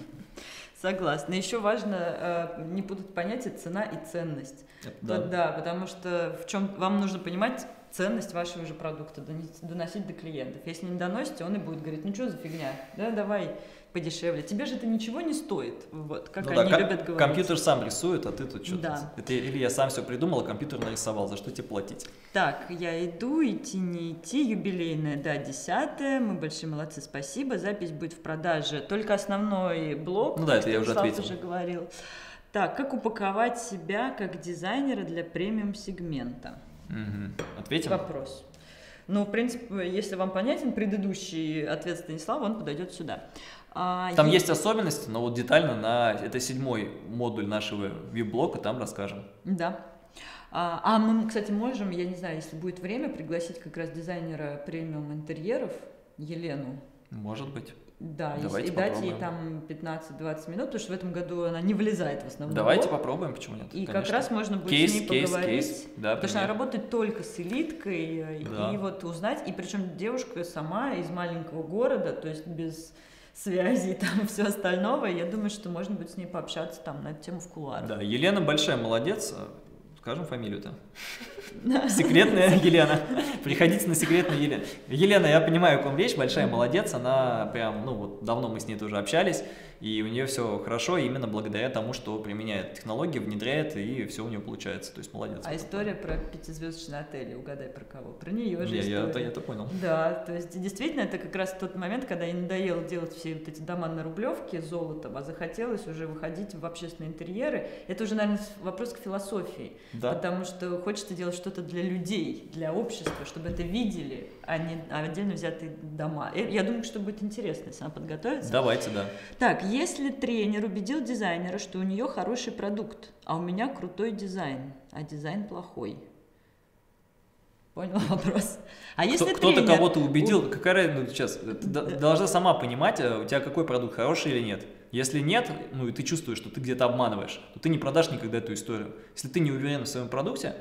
A: Согласна. Еще важно не путать понятия цена и ценность. Да, потому что в чем вам нужно понимать ценность вашего же продукта, доносить до клиентов. Если не доносите, он и будет говорить, ну что за фигня, да, давай подешевле. Тебе же это ничего не стоит, вот, как они любят говорить.
B: Компьютер сам рисует, а ты тут что-то... Да. Это или я сам все придумал, а компьютер нарисовал, за что тебе платить? Так,
A: я иду, идти, не идти, юбилейная, да, 10-е, мы большие молодцы, спасибо, запись будет в продаже, только основной блок,
B: ну да, это я уже ответил.
A: Уже говорил. Так, как упаковать себя как дизайнера для премиум-сегмента?
B: Ответим?
A: Вопрос. Ну, в принципе, если вам понятен предыдущий ответ Станислава, он подойдет сюда.
B: Там есть особенности, но вот детально это 7-й модуль нашего VIP-блока, там расскажем.
A: Да. Мы, кстати, можем, я не знаю, если будет время, пригласить как раз дизайнера премиум интерьеров Елену.
B: Может быть.
A: Да,
B: Давайте
A: и дать ей
B: попробуем.
A: там 15-20 минут, потому что в этом году она не влезает в основном.
B: Давайте попробуем, почему нет?
A: И
B: Конечно.
A: как раз можно будет
B: Кейс,
A: с ней
B: кейс,
A: поговорить,
B: кейс. Да,
A: потому что она
B: пример.
A: работает только с элиткой,
B: Да.
A: и вот узнать, и причем девушка сама из маленького города, то есть без связей там все остального, я думаю, что можно будет с ней пообщаться там на эту тему в кулуарах.
B: Да, Елена большая молодец. Скажем фамилию-то. Секретная Елена. Приходите на секретную Елену. Елена, я понимаю, о ком речь, большая молодец. Она прям, ну вот давно мы с ней тоже общались, и у нее все хорошо именно благодаря тому, что применяет технологии, внедряет, и все у нее получается. То есть молодец.
A: А история про 5-звездочный отель, угадай про кого? Про нее же
B: Я это понял.
A: Да, то есть действительно это как раз тот момент, когда ей надоело делать все вот эти дома на Рублевке золотом, а захотелось уже выходить в общественные интерьеры. Это уже, наверное, вопрос к философии,
B: Да.
A: потому что хочется делать что-то для людей, для общества, чтобы это видели, а не отдельно взятые дома. Я думаю, что будет интересно, если она подготовится.
B: Давайте, да.
A: Так, если тренер убедил дизайнера, что у нее хороший продукт, а у меня крутой дизайн, а дизайн плохой. Понял вопрос? А если
B: Кто-то
A: тренер...
B: кого-то убедил, какая, ну, сейчас, ты должна сама понимать, у тебя какой продукт, хороший или нет. Если нет, ну и ты чувствуешь, что ты где-то обманываешь, то ты не продашь никогда эту историю. Если ты не уверен в своем продукте,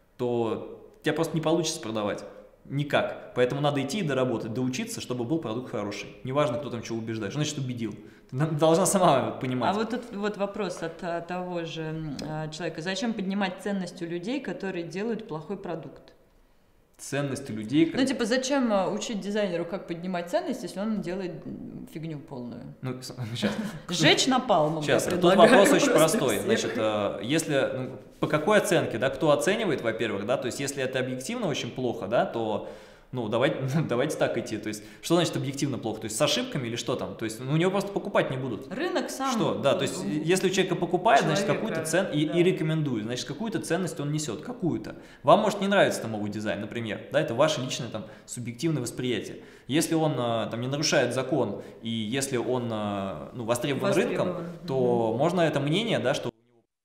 B: то тебя просто не получится продавать. Никак. Поэтому надо идти и доработать, доучиться, чтобы был продукт хороший. Неважно, кто там чего убеждает. Что значит убедил? Ты должна сама понимать.
A: А вот тут вот вопрос от того же человека. Зачем поднимать ценность у людей, которые делают плохой продукт?
B: Ценности людей.
A: Ну, типа, зачем учить дизайнеру, как поднимать ценность, если он делает фигню полную?
B: Ну, сейчас.
A: Сжечь напалмом.
B: Сейчас, тут вопрос очень простой. Значит, если, по какой оценке, да, кто оценивает, во-первых, да, то есть, если это объективно очень плохо, да, то, ну, давайте так идти. То есть, что значит объективно плохо? То есть, с ошибками или что там? То есть, у него просто покупать не будут.
A: Рынок сам.
B: Что? Да, то есть, если у человека покупает, значит,
A: человека,
B: какую-то ценность, и рекомендует, значит, какую-то ценность он несет, какую-то. Вам может не нравиться там его дизайн, например, да, это ваше личное там субъективное восприятие. Если он там не нарушает закон, и если он, ну, востребован рынком, то можно это мнение, да, что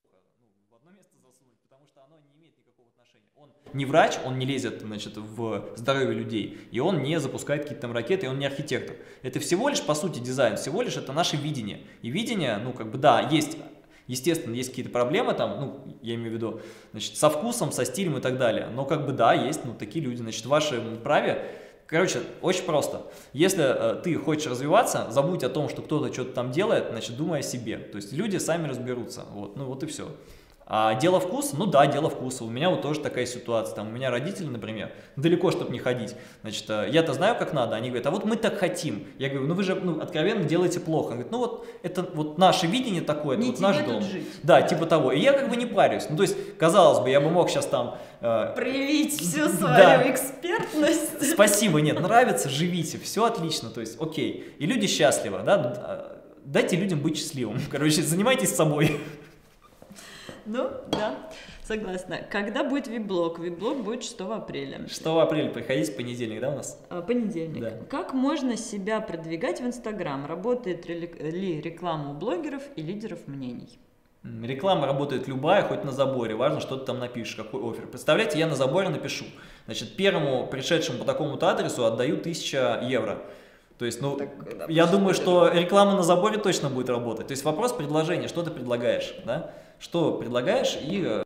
B: в одно место засунуть, потому что оно не имеет никакого отношения. Он не врач, он не лезет, значит, в здоровье людей, и он не запускает какие-то там ракеты, и он не архитектор. Это всего лишь, по сути, дизайн, всего лишь это наше видение. И видение, ну, как бы, да, есть, естественно, есть какие-то проблемы там, ну, я имею в виду, значит, со вкусом, со стилем и так далее. Но, как бы, да, есть, ну, такие люди, значит, в вашем праве. Короче, очень просто. Если ты хочешь развиваться, забудь о том, что кто-то что-то там делает, значит, думай о себе. То есть люди сами разберутся. Вот, ну вот и все. А дело вкуса? Ну да, дело вкуса. У меня вот тоже такая ситуация. Там у меня родители, например, далеко, чтобы не ходить. Значит, я-то знаю, как надо. Они говорят, а вот мы так хотим. Я говорю, ну вы же откровенно делаете плохо. Они говорят, ну вот это вот наше видение такое, это
A: Не
B: вот наш
A: тебе
B: дом.
A: тут жить.
B: Да, типа того. И я как бы не парюсь. Ну то есть, казалось бы, я бы мог сейчас там...
A: проявить всю свою
B: Да.
A: экспертность.
B: Спасибо, нет, нравится, живите, все отлично, то есть окей. И люди счастливы, да, дайте людям быть счастливым. Короче, занимайтесь собой.
A: Ну, да, согласна. Когда будет вип-блог? Вип-блог будет 6 апреля.
B: 6 апреля приходите, понедельник, да, у нас?
A: Понедельник.
B: Да.
A: Как можно себя продвигать в Инстаграм? Работает ли реклама у блогеров и лидеров мнений?
B: Реклама работает любая, хоть на заборе, важно, что ты там напишешь, какой оффер. Представляете, я на заборе напишу, значит, первому пришедшему по такому-то адресу отдаю 1000 евро. То есть, ну, я думаю, что реклама на заборе точно будет работать. То есть вопрос предложения, что ты предлагаешь, да? Что предлагаешь и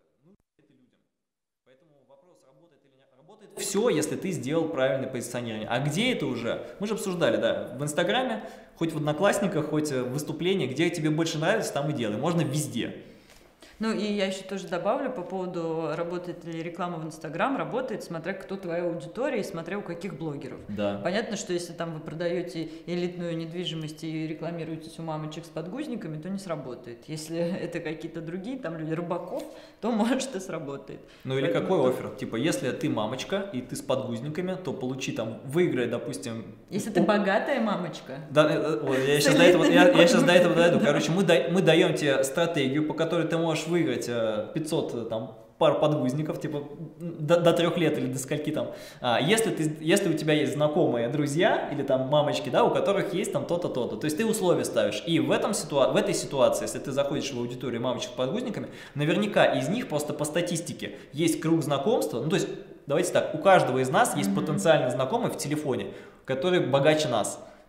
B: поэтому вопрос, работает или не работает. Все, если ты сделал правильное позиционирование. А где это уже? Мы же обсуждали, да, в Инстаграме, хоть в Одноклассниках, хоть в выступлении, где тебе больше нравится, там и делай. Можно везде.
A: Ну и я еще тоже добавлю по поводу, работает ли реклама в Инстаграм, работает, смотря кто твоя аудитория и смотря у каких блогеров.
B: Да.
A: Понятно, что если там вы продаете элитную недвижимость и рекламируетесь у мамочек с подгузниками, то не сработает. Если это какие-то другие там люди, рыбаков, то может и сработает.
B: Ну или
A: Поэтому
B: какой
A: тут-
B: оффер? Типа, если ты мамочка и ты с подгузниками, то получи там, выиграй, допустим...
A: Если ты богатая мамочка.
B: Да, вот, я
A: С
B: сейчас до этого,
A: элитными
B: я сейчас до этого
A: подгузниками.
B: дойду. Короче, мы даем тебе стратегию, по которой ты можешь выиграть 500 там, пар подгузников, типа до 3 лет или до скольки там. Если у тебя есть знакомые друзья или там мамочки, да, у которых есть там то-то, то-то, то есть ты условия ставишь. И в этой ситуации, если ты заходишь в аудиторию мамочек с подгузниками, наверняка из них просто по статистике есть круг знакомства. Ну, то есть, давайте так, у каждого из нас есть потенциально знакомый в телефоне, который богаче нас.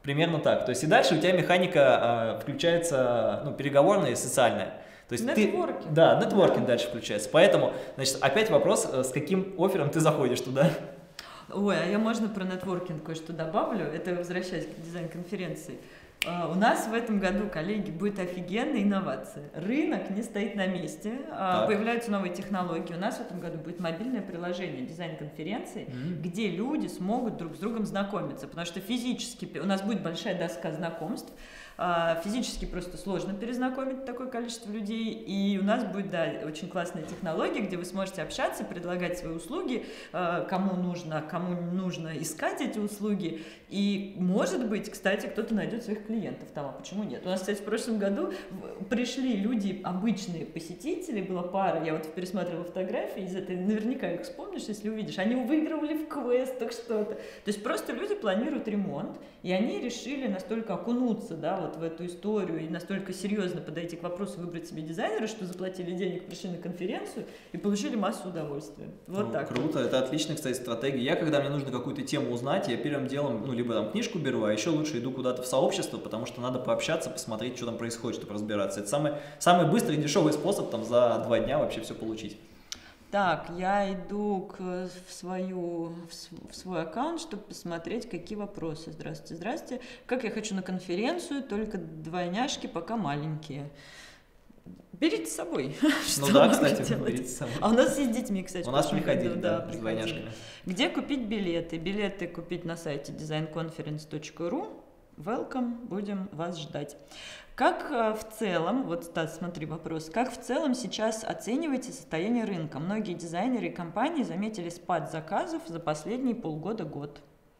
B: Примерно так. То есть и дальше у тебя механика включается, ну, переговорная и социальная. То есть
A: нетворкинг.
B: Да, нетворкинг дальше включается. Поэтому, значит, опять вопрос, с каким оффером ты заходишь туда.
A: Ой, а я можно про нетворкинг кое-что добавлю? Это возвращаясь к дизайн-конференции. У нас в этом году, коллеги, будет офигенная инновация. Рынок не стоит на месте, появляются новые технологии. У нас в этом году будет мобильное приложение дизайн-конференции, где люди смогут друг с другом знакомиться, потому что физически у нас будет большая доска знакомств, физически просто сложно перезнакомить такое количество людей, и у нас будет, да, очень классная технология, где вы сможете общаться, предлагать свои услуги, кому нужно искать эти услуги, и, может быть, кстати, кто-то найдет своих клиентов там, а почему нет? У нас, кстати, в прошлом году пришли люди, обычные посетители, была пара, я вот пересматривала фотографии из этой, наверняка их вспомнишь, если увидишь, они выигрывали в квестах что-то, то есть просто люди планируют ремонт, и они решили настолько окунуться, да, вот в эту историю и настолько серьезно подойти к вопросу, выбрать себе дизайнера, что заплатили денег, пришли на конференцию и получили массу удовольствия. Вот так.
B: Круто, это отличная, кстати, стратегия. Я, когда мне нужно какую-то тему узнать, я первым делом, ну, либо там книжку беру, а еще лучше иду куда-то в сообщество, потому что надо пообщаться, посмотреть, что там происходит, чтобы разбираться. Это самый быстрый и дешевый способ там за 2 дня вообще все получить.
A: Так, я иду в свой аккаунт, чтобы посмотреть, какие вопросы. Здравствуйте. Как я хочу на конференцию, только двойняшки пока маленькие. Берите с собой.
B: Ну да, кстати, берите с собой.
A: А у нас есть с детьми, кстати.
B: У нас приходили, да,
A: с
B: двойняшками.
A: Где купить билеты? Билеты купить на сайте designconference.ru. Welcome, будем вас ждать. Как в целом, вот, Стас, смотри вопрос, как в целом сейчас оцениваете состояние рынка? Многие дизайнеры и компании заметили спад заказов за последние полгода-год.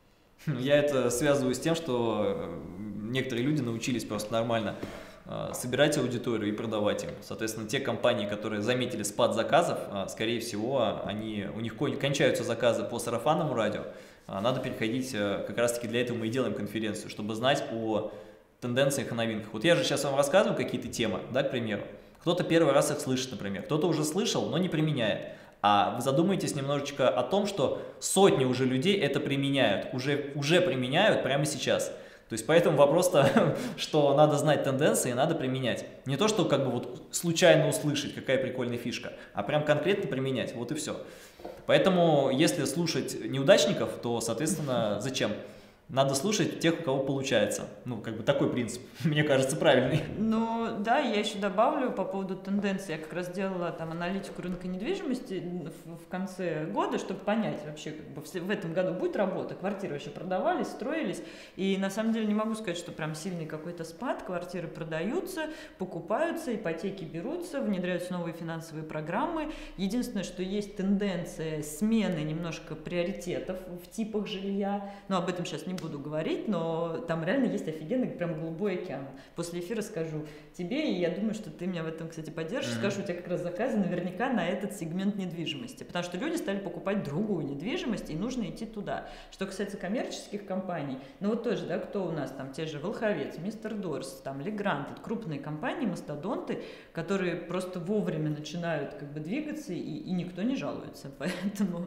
B: Я это связываю с тем, что некоторые люди научились просто нормально собирать аудиторию и продавать им. Соответственно, те компании, которые заметили спад заказов, скорее всего, у них кончаются заказы по сарафанному радио. Надо переходить, как раз-таки для этого мы и делаем конференцию, чтобы знать о тенденциях и новинках. Вот я же сейчас вам рассказываю какие-то темы, да, к примеру. Кто-то первый раз их слышит, например, кто-то уже слышал, но не применяет. А вы задумайтесь немножечко о том, что сотни уже людей это применяют, уже применяют прямо сейчас. То есть поэтому вопрос-то, что надо знать тенденции и надо применять. Не то, что как бы вот случайно услышать, какая прикольная фишка, а прям конкретно применять, вот и все. Поэтому если слушать неудачников, то, соответственно, зачем? Надо слушать тех, у кого получается. Ну, как бы такой принцип, мне кажется, правильный.
A: Ну, да, я еще добавлю по поводу тенденций. Я как раз делала там аналитику рынка недвижимости в конце года, чтобы понять вообще, как бы в этом году будет работа. Квартиры вообще продавались, строились. И на самом деле не могу сказать, что прям сильный какой-то спад. Квартиры продаются, покупаются, ипотеки берутся, внедряются новые финансовые программы. Единственное, что есть тенденция смены немножко приоритетов в типах жилья. Но об этом сейчас не буду говорить, но там реально есть офигенный прям голубой океан. После эфира скажу тебе, и я думаю, что ты меня в этом, кстати, поддержишь, скажу, у тебя как раз заказы наверняка на этот сегмент недвижимости, потому что люди стали покупать другую недвижимость, и нужно идти туда. Что касается коммерческих компаний, ну вот тоже, да, кто у нас там, те же Волховец, Мистер Дорс, там Легрант, это крупные компании, мастодонты, которые просто вовремя начинают как бы двигаться, и никто не жалуется, поэтому,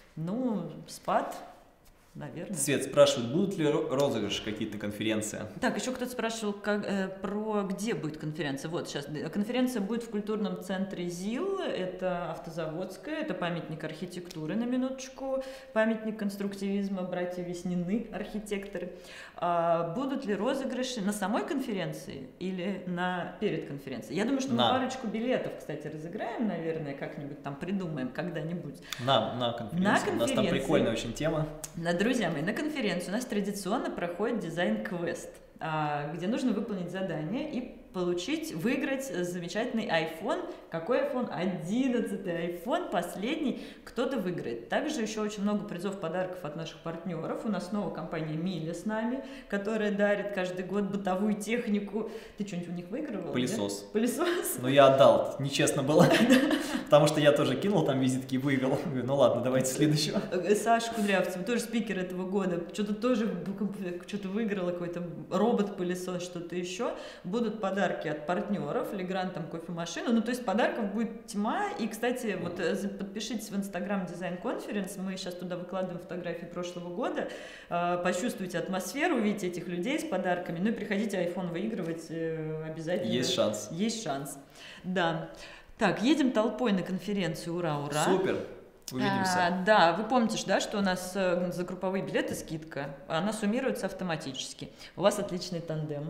A: ну, спад... Наверное.
B: Свет спрашивает, будут ли розыгрыши какие-то конференции?
A: Так, еще кто-то спрашивал, про где будет конференция. Вот сейчас конференция будет в культурном центре ЗИЛ, это Автозаводская, это памятник архитектуры, на минуточку, памятник конструктивизма, братья Веснины, архитекторы. Будут ли розыгрыши на самой конференции или перед конференцией? Я думаю, что мы парочку билетов, кстати, разыграем, наверное, как-нибудь там придумаем когда-нибудь.
B: На конференции. У нас там прикольная очень тема.
A: Друзья мои, на конференции у нас традиционно проходит дизайн-квест, где нужно выполнить задание и выиграть замечательный iPhone. Какой iPhone? 11-й iPhone, последний, кто-то выиграет. Также еще очень много призов, подарков от наших партнеров. У нас снова компания Миля с нами, которая дарит каждый год бытовую технику. Ты что-нибудь у них выигрывал?
B: Пылесос.
A: Да? Пылесос?
B: Ну, я отдал, нечестно было, потому что я тоже кинул там визитки и выиграл. Ну ладно, давайте следующего.
A: Саша Кудрявцев, тоже спикер этого года, что-то выиграла, какой-то робот-пылесос, что-то еще. Будут подарки подарки от партнеров, Legrand там кофемашину, ну то есть подарков будет тьма, и, кстати, вот подпишитесь в Instagram Design Conference, мы сейчас туда выкладываем фотографии прошлого года, почувствуйте атмосферу, увидите этих людей с подарками, ну и приходите iPhone выигрывать обязательно.
B: Есть шанс.
A: Есть шанс, да. Так, едем толпой на конференцию, ура, ура.
B: Супер. Увидимся.
A: Да, вы помните, да, что у нас за групповые билеты скидка, она суммируется автоматически. У вас отличный тандем.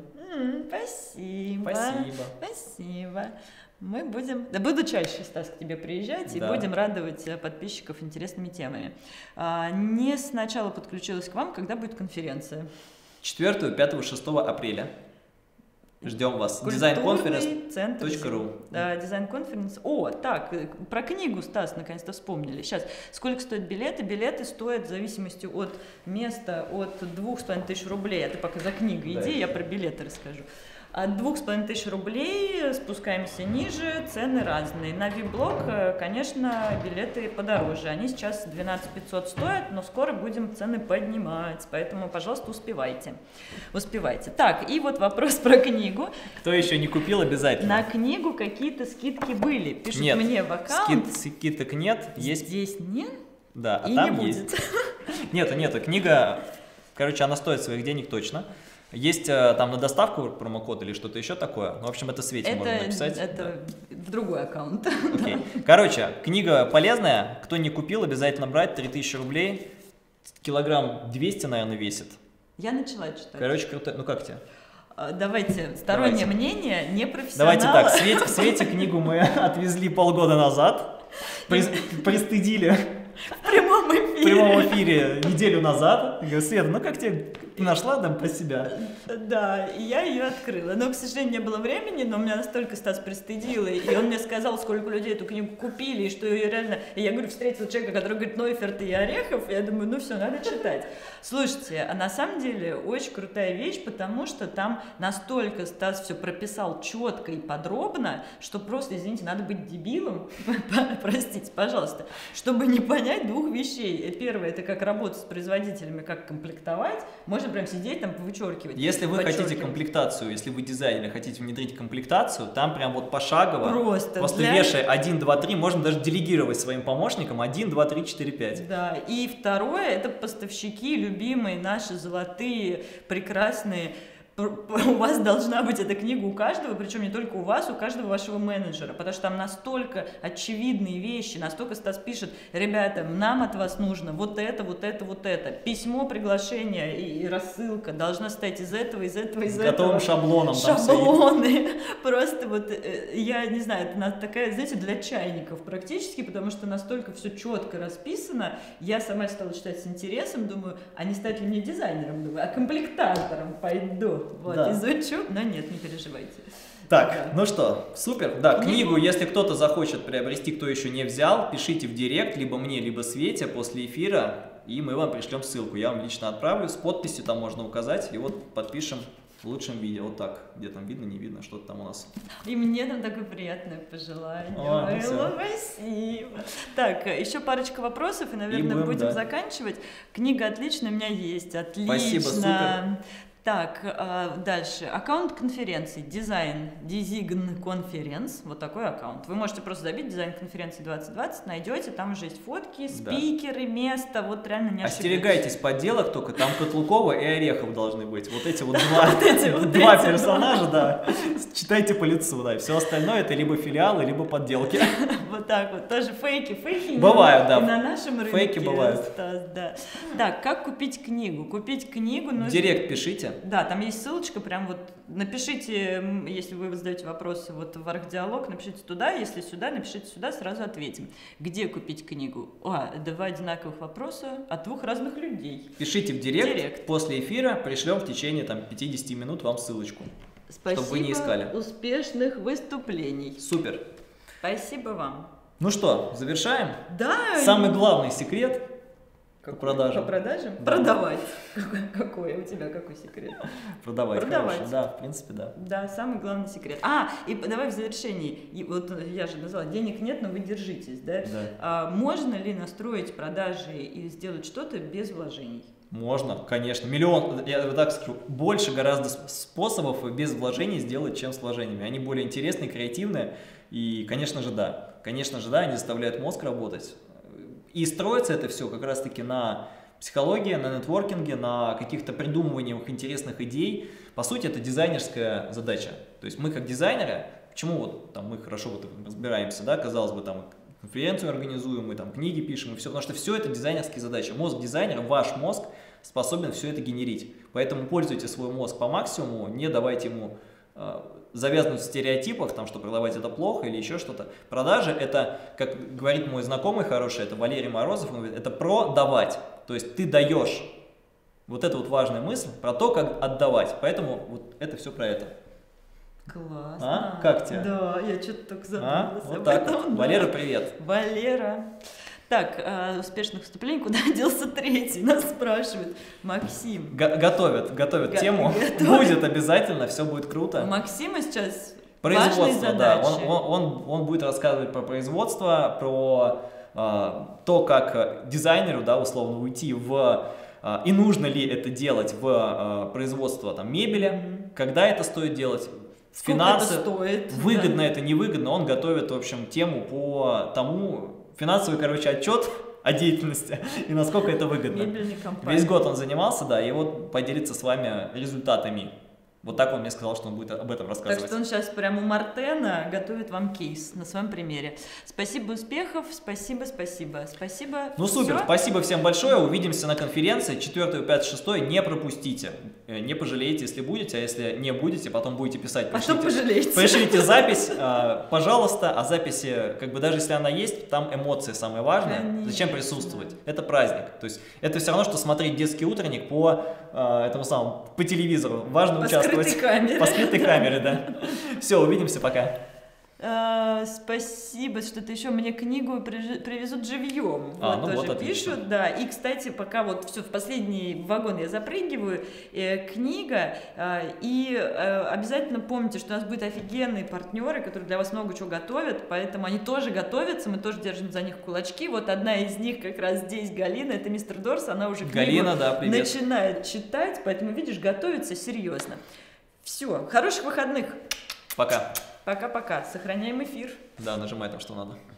A: Спасибо. Спасибо. Мы будем... Да, буду чаще, Стас, к тебе приезжать, и будем радовать подписчиков интересными темами. Не сначала подключилась к вам, когда будет конференция?
B: 4, 5, 6 апреля. Ждем вас. designconference.ru.
A: Дизайн-конференц. О, так, про книгу, Стас, наконец-то вспомнили. Сейчас, сколько стоят билеты? Билеты стоят в зависимости от места от 2500 рублей. А ты пока за книгу иди, я про билеты расскажу. От 2500 рублей спускаемся ниже, цены разные. На VIP-блок, конечно, билеты подороже. Они сейчас 12500 стоят, но скоро будем цены поднимать, поэтому, пожалуйста, успевайте. Успевайте. Так, и вот вопрос про книгу.
B: Кто еще не купил, обязательно.
A: На книгу какие-то скидки были? Пишут мне в аккаунт.
B: Скидок нет. Есть...
A: Здесь нет?
B: Да, а
A: и
B: там
A: не
B: есть.
A: Будет.
B: Нету. Книга, короче, она стоит своих денег точно. Есть там на доставку промокод или что-то еще такое. Ну, в общем, это Свете можно написать.
A: Это в другой аккаунт.
B: Окей. Короче, книга полезная. Кто не купил, обязательно брать. 3000 рублей. Килограмм 200, наверное, весит.
A: Я начала читать.
B: Короче, круто. Ну, как тебе?
A: Давайте, стороннее мнение, не профессионала.
B: Давайте так, Свете книгу мы отвезли полгода назад. Пристыдили.
A: В прямом эфире.
B: В прямом эфире неделю назад. Я говорю, Света, ну как тебе нашла там про себя?
A: Да, и я ее открыла. Но, к сожалению, не было времени, но меня настолько Стас пристыдил, и он мне сказал, сколько людей эту книгу купили, и что ее реально... И я говорю, встретила человека, который говорит, Нойферт и Орехов, и я думаю, ну все, надо читать. Слушайте, а на самом деле очень крутая вещь, потому что там настолько Стас все прописал четко и подробно, что просто, извините, надо быть дебилом, простите, пожалуйста, чтобы не понять двух вещей. Первое, это как работать с производителями, как комплектовать. Можно прям сидеть там, вычеркивать.
B: Если вы хотите комплектацию, если вы дизайнер, хотите внедрить комплектацию, там прям вот пошагово, просто вешай 1, 2, 3, можно даже делегировать своим помощникам 1, 2, 3, 4, 5.
A: Да, и второе, это поставщики, любимые наши, золотые, прекрасные. У вас должна быть эта книга у каждого, причем не только у вас, у каждого вашего менеджера, потому что там настолько очевидные вещи, настолько Стас пишет, ребята, нам от вас нужно вот это, вот это, вот это. Письмо, приглашение и рассылка должна стоять из этого, из этого, из этого.
B: Готовым шаблоном.
A: Шаблоны. Просто вот, я не знаю, это такая, знаете, для чайников практически, потому что настолько все четко расписано. Я сама стала читать с интересом, думаю, а не стать ли мне дизайнером, думаю, а комплектатором пойду. Вот, изучу, но нет, не переживайте.
B: Так, ну что, супер. Да, книгу, если кто-то захочет приобрести, кто еще не взял, пишите в директ, либо мне, либо Свете после эфира, и мы вам пришлем ссылку. Я вам лично отправлю, с подписью там можно указать, и вот подпишем в лучшем виде. Вот так, где там видно, не видно, что-то там у нас.
A: И мне там такое приятное пожелание.
B: Ой,
A: спасибо. Так, еще парочка вопросов, и, наверное, будем заканчивать. Книга отличная, у меня есть. Отлично.
B: Спасибо, супер.
A: Так, дальше. Аккаунт конференции. Design Conference. Вот такой аккаунт. Вы можете просто забить Design конференции 2020, найдете, там уже есть фотки, спикеры, место. Вот реально не ошибайтесь.
B: Остерегайтесь подделок только, там Котлукова и Орехов должны быть. Вот эти вот два персонажа, да. Читайте по лицу, да. Все остальное это либо филиалы, либо подделки.
A: Вот так вот. Тоже фейки.
B: Бывают, да.
A: И на нашем рынке.
B: Фейки бывают.
A: Так, как купить книгу? Купить книгу нужно...
B: Директ пишите.
A: Да, там есть ссылочка, прям вот напишите, если вы задаете вопросы вот в архдиалог, напишите туда, если сюда, напишите сюда, сразу ответим. Где купить книгу? Два одинаковых вопроса от двух разных людей.
B: Пишите в директ. После эфира пришлем в течение там 50 минут вам ссылочку.
A: Спасибо,
B: чтобы вы не искали.
A: Успешных выступлений.
B: Супер.
A: Спасибо вам.
B: Ну что, завершаем?
A: Да.
B: Самый главный секрет. продажам.
A: По продажам?
B: Да.
A: Продавать. Какой у тебя, какой секрет?
B: Продавать.
A: Продавать.
B: Хорошо. Да, в принципе, да.
A: Да, самый главный секрет. И давай в завершении. И вот я же назвала, денег нет, но вы держитесь, да?
B: Да.
A: Можно ли настроить продажи и сделать что-то без вложений?
B: Можно, конечно. Миллион, я вот так скажу, больше гораздо способов без вложений сделать, чем с вложениями. Они более интересные, креативные. И, конечно же, да. Конечно же, да, они заставляют мозг работать. И строится это все как раз-таки на психологии, на нетворкинге, на каких-то придумываниях интересных идей. По сути, это дизайнерская задача. То есть мы как дизайнеры, почему вот там мы хорошо вот разбираемся, да, казалось бы, там конференцию организуем, мы там книги пишем и все, потому что все это дизайнерские задачи. Мозг дизайнера, ваш мозг способен все это генерить. Поэтому пользуйте свой мозг по максимуму, не давайте ему завязнуть в стереотипах, там, что продавать это плохо или еще что-то. Продажи это, как говорит мой знакомый хороший, это Валерий Морозов, он говорит, это продавать. То есть ты даешь. Вот это вот важная мысль про то, как отдавать. Поэтому вот это все про это.
A: Классно.
B: Как тебе?
A: Да, я что-то только задумалась
B: Вот
A: об
B: так
A: этом.
B: вот.
A: Да.
B: Валера, привет.
A: Валера. Так, успешных выступлений, куда делся третий? Нас спрашивают. Максим.
B: Готовят тему.
A: Готовят.
B: Будет обязательно, все будет круто.
A: У Максима сейчас важные
B: Производство, да.
A: задачи.
B: Он будет рассказывать про производство, про то, как дизайнеру, да, условно, уйти в... и нужно ли это делать в производство там, мебели, когда это стоит делать,
A: Сколько
B: финансы,
A: это стоит?
B: выгодно это, невыгодно. Он готовит, в общем, тему по тому, финансовый, короче, отчет о деятельности и насколько это выгодно.
A: Мебельной компании.
B: Весь год он занимался, да, и вот поделиться с вами результатами. Вот так он мне сказал, что он будет об этом рассказывать.
A: Так что он сейчас прямо у Мартена готовит вам кейс на своем примере. Спасибо, успехов, спасибо.
B: Ну супер,
A: Всё?
B: спасибо всем большое, увидимся на конференции 4, 5, 6, не пропустите, не пожалеете, если будете, а если не будете, потом будете писать,
A: Потом пожалеете.
B: пришлите запись, пожалуйста, о записи, как бы даже если она есть, там эмоции самое важное,
A: Конечно.
B: зачем присутствовать, это праздник, то есть это все равно, что смотреть детский утренник по этому самому, по телевизору, важно участвовать. По скрытой камере, да. Все, увидимся, пока.
A: Спасибо, что-то еще мне книгу привезут живьем.
B: Ну
A: тоже
B: вот, отлично.
A: пишут, да. И, кстати, пока вот все в последний вагон я запрыгиваю, книга, и обязательно помните, что у нас будут офигенные партнеры, которые для вас много чего готовят, поэтому они тоже готовятся, мы тоже держим за них кулачки. Вот одна из них как раз здесь, Галина, это мистер Дорс, она уже книгу начинает читать, поэтому, видишь, готовится серьезно. Все, хороших выходных.
B: Пока.
A: Пока-пока. Сохраняем эфир.
B: Да, нажимай там, что надо.